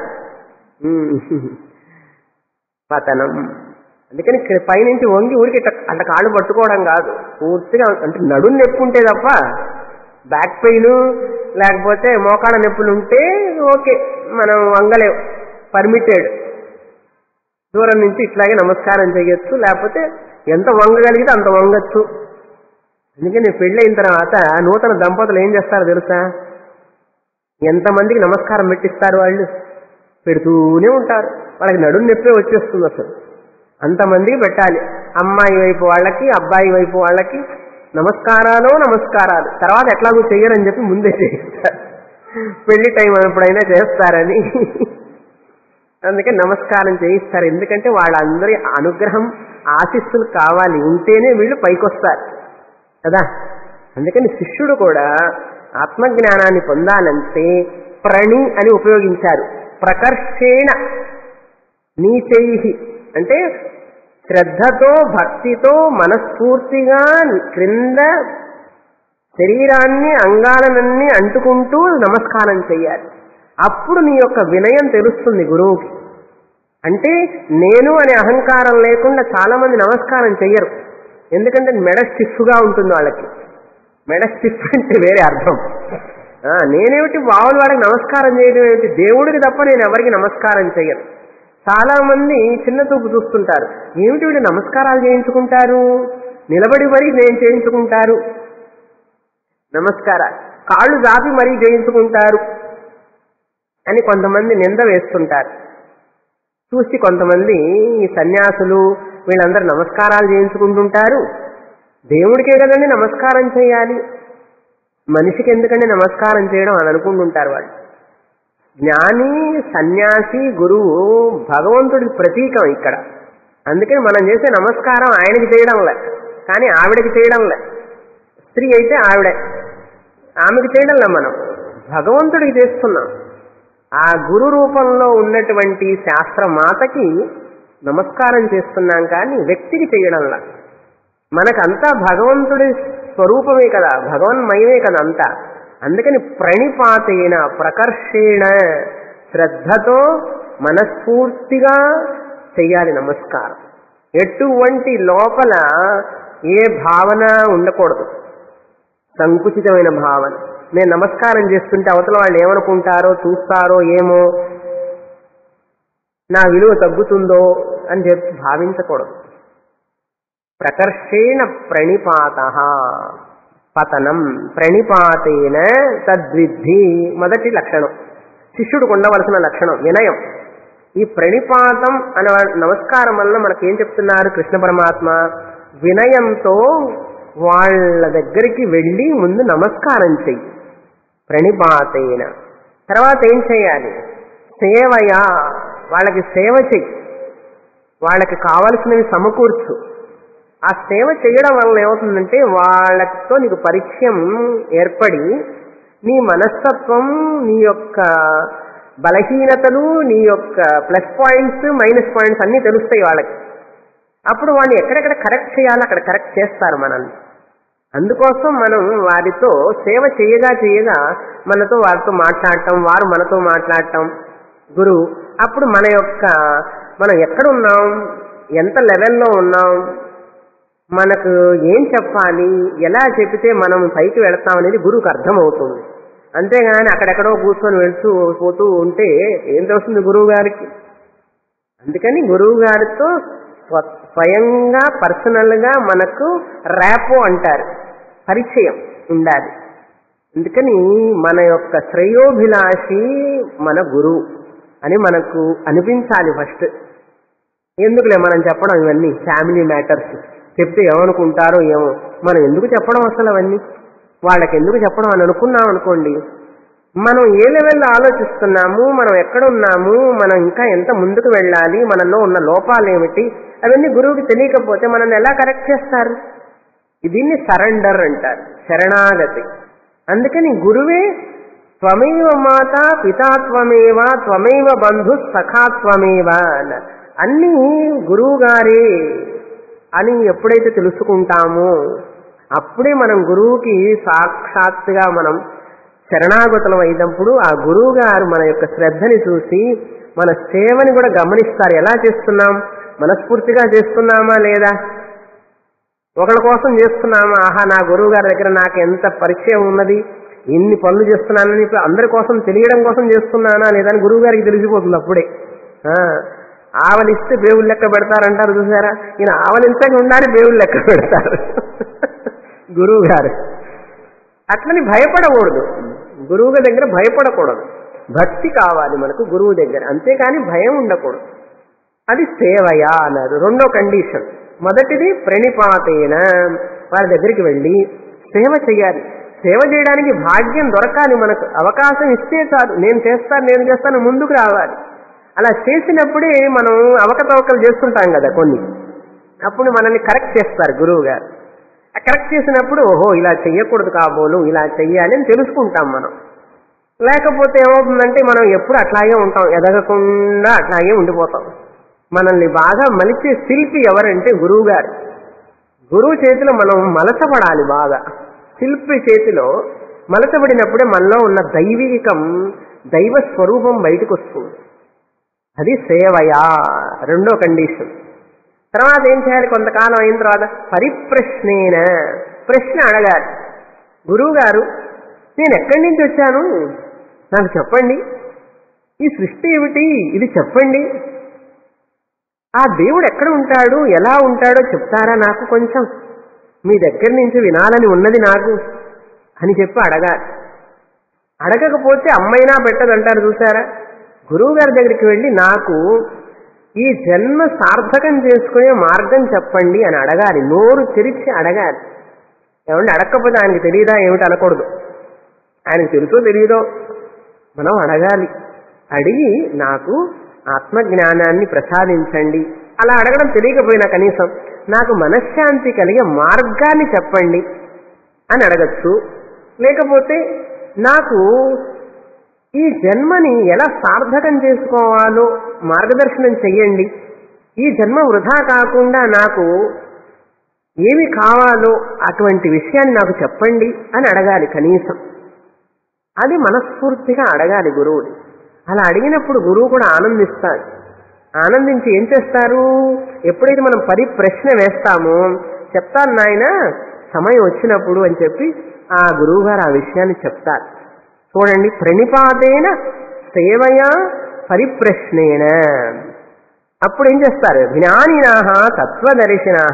పతనం. అందుకని పైనుంచి వంగి ఊరికి అట్లా కాళ్ళు పట్టుకోవడం కాదు, పూర్తిగా. అంటే నడుము నొప్పి ఉంటే తప్ప, బ్యాక్ పెయిన్ లేకపోతే మోకాళ్ళ నొప్పులు ఉంటే ఓకే, మనం వంగలేం, పర్మిటెడ్. దూరం నుంచి ఇట్లాగే నమస్కారం చేయొచ్చు, లేకపోతే ఎంత వంగగలిగితే అంత వంగచ్చు. అందుకని పెళ్ళైన తర్వాత నూతన దంపతులు ఏం చేస్తారో తెలుసా? ఎంతమందికి నమస్కారం పెట్టిస్తారు? వాళ్ళు పెడుతూనే ఉంటారు. వాళ్ళకి నడుము నొప్పే వచ్చేస్తుంది అసలు. అంతమందికి పెట్టాలి. అమ్మాయి వైపు వాళ్ళకి, అబ్బాయి వైపు వాళ్ళకి నమస్కారాలు. తర్వాత ఎట్లాగూ చెయ్యరని చెప్పి ముందే చేస్తారు. పెళ్లి టైం ఎప్పుడైనా చేస్తారని. అందుకే నమస్కారం చేయిస్తారు. ఎందుకంటే వాళ్ళందరి అనుగ్రహం, ఆశీస్సులు కావాలి, ఉంటేనే వీళ్ళు పైకొస్తారు కదా. అందుకని శిష్యుడు కూడా ఆత్మజ్ఞానాన్ని పొందాలంటే ప్రణి అని ఉపయోగించారు. ప్రకర్షేణ నీచైహి అంటే శ్రద్ధతో, భక్తితో, మనస్ఫూర్తిగా క్రింద శరీరాన్ని, అంగాలనన్నీ అంటుకుంటూ నమస్కారం చెయ్యాలి. అప్పుడు నీ యొక్క వినయం తెలుస్తుంది గురువుకి. అంటే నేను అనే అహంకారం లేకుండా చాలా మంది నమస్కారం చెయ్యరు. ఎందుకంటే మెడ స్టిఫ్గా ఉంటుంది వాళ్ళకి. మెడ స్టిఫ్ అంటే వేరే అర్థం. నేనేమిటి బావుల వాడికి నమస్కారం చేయడం ఏమిటి, దేవుడికి తప్ప నేను ఎవరికి నమస్కారం చేయను. చాలా మంది చిన్న చూపు చూస్తుంటారు, ఏమిటి వీళ్ళు నమస్కారాలు చేయించుకుంటారు, నిలబడి మరీ నేను చేయించుకుంటారు నమస్కారాలు, కాళ్ళు జాపి మరీ చేయించుకుంటారు అని కొంతమంది నింద వేస్తుంటారు. చూసి కొంతమంది ఈ సన్యాసులు వీళ్ళందరూ నమస్కారాలు చేయించుకుంటుంటారు, దేవుడికే కదండి నమస్కారం చేయాలి, మనిషికి ఎందుకంటే నమస్కారం చేయడం అని అనుకుంటుంటారు వాళ్ళు. జ్ఞాని, సన్యాసి, గురువు భగవంతుడికి ప్రతీకం ఇక్కడ. అందుకని మనం చేసే నమస్కారం ఆయనకి చేయడంలే, కానీ ఆవిడకి చేయడంలే. స్త్రీ అయితే ఆమెకి చేయడంలే, మనం భగవంతుడికి చేస్తున్నాం. ఆ గురు రూపంలో ఉన్నటువంటి శాస్త్రమాతకి నమస్కారం చేస్తున్నాం, కానీ వ్యక్తికి చేయడంలా. మనకంతా భగవంతుడి స్వరూపమే కదా, భగవన్మయమే కదా అంతా. అందుకని ప్రణిపాతేన ప్రకర్షేణ శ్రద్ధతో మనస్ఫూర్తిగా చెయ్యాలి నమస్కారం. ఎటువంటి లోపల ఏ భావన ఉండకూడదు, సంకుచితమైన భావన. నేను నమస్కారం చేస్తుంటే అవతల వాళ్ళు ఏమనుకుంటారో, చూస్తారో ఏమో, నా విలువ తగ్గుతుందో అని చెప్పి భావించకూడదు. ప్రకర్షేణ ప్రణిపాత పతనం ప్రణిపాతేన తద్విద్ధి. మొదటి లక్షణం, శిష్యుడికి ఉండవలసిన లక్షణం వినయం. ఈ ప్రణిపాతం అనే నమస్కారం వల్ల మనకేం చెప్తున్నారు కృష్ణ పరమాత్మ? వినయంతో వాళ్ళ దగ్గరికి వెళ్ళి ముందు నమస్కారం చెయ్యి ప్రణిపాతేన. తర్వాత ఏం చేయాలి? సేవయా, వాళ్ళకి సేవ చెయ్యి, వాళ్ళకి కావలసినవి సమకూర్చు. ఆ సేవ చేయడం వల్ల ఏమవుతుందంటే వాళ్ళతో నీకు పరిచయం ఏర్పడి నీ మనస్తత్వం, నీ యొక్క బలహీనతలు, నీ యొక్క ప్లస్ పాయింట్స్, మైనస్ పాయింట్స్ అన్నీ తెలుస్తాయి వాళ్ళకి. అప్పుడు వాడిని ఎక్కడెక్కడ కరెక్ట్ చేయాలో అక్కడ కరెక్ట్ చేస్తారు మనల్ని. అందుకోసం మనం వారితో సేవ చేయగా చేయగా మనతో వారితో మాట్లాడటం, వారు మనతో మాట్లాడటం గురువు. అప్పుడు మనం ఎక్కడున్నాం, ఎంత లెవెల్లో ఉన్నాం, మనకు ఏం చెప్పాలి, ఎలా చెప్తే మనం పైకి వెళతాం అనేది గురువుకి అర్థమవుతుంది. అంతేగాని అక్కడెక్కడో కూర్చొని పోతూ ఉంటే ఏం తెలుస్తుంది గురువు గారికి? అందుకని గురువు గారితో స్వయంగా పర్సనల్గా మనకు ర్యాపో అంటారు, పరిచయం ఉండాలి. అందుకని మన యొక్క శ్రేయోభిలాషి మన గురువు అని మనకు అనిపించాలి ఫస్ట్. ఎందుకులే మనం చెప్పడం ఇవన్నీ ఫ్యామిలీ మ్యాటర్స్, చెప్తే ఏమనుకుంటారో ఏమో, మనం ఎందుకు చెప్పడం అసలు అవన్నీ, వాళ్ళకి ఎందుకు చెప్పడం అని అనుకున్నాం అనుకోండి, మనం ఏ లెవెల్లో ఆలోచిస్తున్నాము, మనం ఎక్కడున్నాము, మనం ఇంకా ఎంత ముందుకు వెళ్ళాలి, మనలో ఉన్న లోపాలు ఏమిటి, అవన్నీ గురువుకి తెలియకపోతే మనల్ని ఎలా కరెక్ట్ చేస్తారు? దీన్ని సరెండర్ అంటారు, శరణాగతి. అందుకని గురువే త్వమేవ మాత పితాత్వమేవ త్వమేవ బంధు సఖాత్వమేవ అన్నారు. అన్నీ గురువు గారే అని ఎప్పుడైతే తెలుసుకుంటామో అప్పుడే మనం గురువుకి సాక్షాత్తుగా మనం శరణాగతులం అయినప్పుడు ఆ గురువు గారు మన యొక్క శ్రద్ధని చూసి మన సేవని కూడా గమనిస్తారు. ఎలా చేస్తున్నాం, మనస్ఫూర్తిగా చేస్తున్నామా లేదా, ఒకళ్ళ కోసం చేస్తున్నామా, ఆహా నా గురువు గారి దగ్గర నాకు ఎంత పరిచయం ఉన్నది, ఎన్ని పనులు చేస్తున్నానని అందరి కోసం తెలియడం కోసం చేస్తున్నానా లేదా అని గురువు గారికి తెలిసిపోతుంది అప్పుడే. ఆవలిస్తే బేవులు లెక్క పెడతారంటారు చూసారా, ఈయన ఆవలించక ఉండాలి బేవులు లెక్క పెడతారు గురువు గారు. అట్లని భయపడకూడదు, గురువు దగ్గర భయపడకూడదు, భక్తి కావాలి మనకు గురువు దగ్గర, అంతేకాని భయం ఉండకూడదు. అది సేవయా అన్నారు. రెండో కండిషన్. మొదటిది ప్రణిపాతేన, వారి దగ్గరికి వెళ్ళి సేవ చేయాలి. సేవ చేయడానికి భాగ్యం దొరకాలి, మనకు అవకాశం ఇస్తే చాలు, నేను చేస్తాను ముందుకు రావాలి. అలా చేసినప్పుడే మనం అవకతవకలు చేస్తుంటాం కదా కొన్ని, అప్పుడు మనల్ని కరెక్ట్ చేస్తారు గురువు గారు. కరెక్ట్ చేసినప్పుడు ఓహో ఇలా చెయ్యకూడదు కాబోలు, ఇలా చెయ్యాలి అని తెలుసుకుంటాం మనం. లేకపోతే ఏమవుతుందంటే మనం ఎప్పుడు అట్లాగే ఉంటాం, ఎదగకుండా అట్లాగే ఉండిపోతాం. మనల్ని బాగా మలిచే శిల్పి ఎవరంటే గురువు గారు. గురువు చేతిలో మనం మలచబడాలి బాగా. శిల్పి చేతిలో మలచబడినప్పుడే మనలో ఉన్న దైవికం, దైవ స్వరూపం బయటకు వస్తుంది. అది సేవయా, రెండో కండిషన్. తర్వాత ఏం చేయాలి? కొంతకాలం అయిన తర్వాత పరిప్రశ్నేన, ప్రశ్న అడగాలి. గురువు గారు నేను ఎక్కడి నుంచి వచ్చాను నాకు చెప్పండి, ఈ సృష్టి ఏమిటి ఇది చెప్పండి, ఆ దేవుడు ఎక్కడ ఉంటాడు ఎలా ఉంటాడో చెప్తారా నాకు కొంచెం, మీ దగ్గర నుంచి వినాలని ఉన్నది నాకు అని చెప్పి అడగాలి. అడగకపోతే అమ్మైనా పెట్టదంటారు చూసారా. గురువు గారి దగ్గరికి వెళ్ళి నాకు ఈ జన్మ సార్థకం చేసుకునే మార్గం చెప్పండి అని అడగాలి, నోరు తెరిచి అడగాలి. ఏమంటే అడగకపోతే ఆయనకి తెలియదా ఏమిటి అనకూడదు, ఆయనకు తెలుసో తెలియదో మనం అడగాలి. అడిగి నాకు ఆత్మజ్ఞానాన్ని ప్రసాదించండి. అలా అడగడం తెలియకపోయినా కనీసం నాకు మనశ్శాంతి కలిగే మార్గాన్ని చెప్పండి అని అడగచ్చు. లేకపోతే నాకు ఈ జన్మని ఎలా సార్థకం చేసుకోవాలో మార్గదర్శనం చెయ్యండి, ఈ జన్మ వృధా కాకుండా నాకు ఏమి కావాలో అటువంటి విషయాన్ని నాకు చెప్పండి అని అడగాలి కనీసం. అది మనస్ఫూర్తిగా అడగాలి గురువుని. అలా అడిగినప్పుడు గురువు కూడా ఆనందిస్తాడు. ఆనందించి ఏం చేస్తారు, ఎప్పుడైతే మనం ప్రశ్న వేస్తామో చెప్తాను నాయన సమయం వచ్చినప్పుడు అని చెప్పి ఆ గురువు గారు ఆ విషయాన్ని చెప్తారు. చూడండి, ప్రణిపాతేన సేవయా పరిప్రశ్నేన. అప్పుడు ఏం చేస్తారు, జ్ఞానినాః తత్వదర్శినాః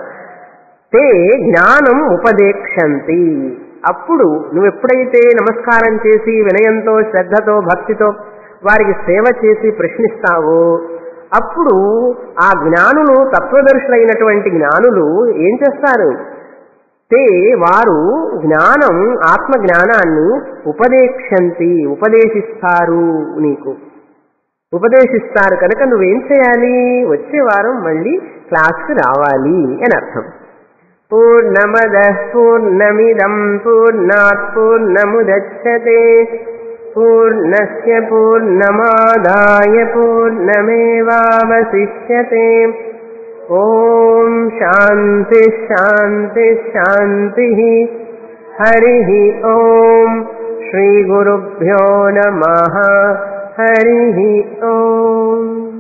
తే జ్ఞానం ఉపదేక్షంతి. అప్పుడు నువ్వు ఎప్పుడైతే నమస్కారం చేసి వినయంతో శ్రద్ధతో భక్తితో వారికి సేవ చేసి ప్రశ్నిస్తావో అప్పుడు ఆ జ్ఞానులు తత్వదర్శులైనటువంటి జ్ఞానులు ఏం చేస్తారు, తే వారు జ్ఞానం ఆత్మ జ్ఞానాన్ని ఉపదేక్షంతి ఉపదేశిస్తారు, నీకు ఉపదేశిస్తారు. కనుక నువ్వేం చేయాలి, వచ్చే వారం మళ్ళీ క్లాస్కి రావాలి అని అర్థం. పూర్ణమదః పూర్ణమిదం పూర్ణాత్ పూర్ణముదచ్యతే పూర్ణస్య పూర్ణమాదాయ పూర్ణమేవావశిష్యతే. ఓం శాంతి శాంతి శాంతి. హరి ఓం. శ్రీ గురుభ్యో నమః. హరి ఓం.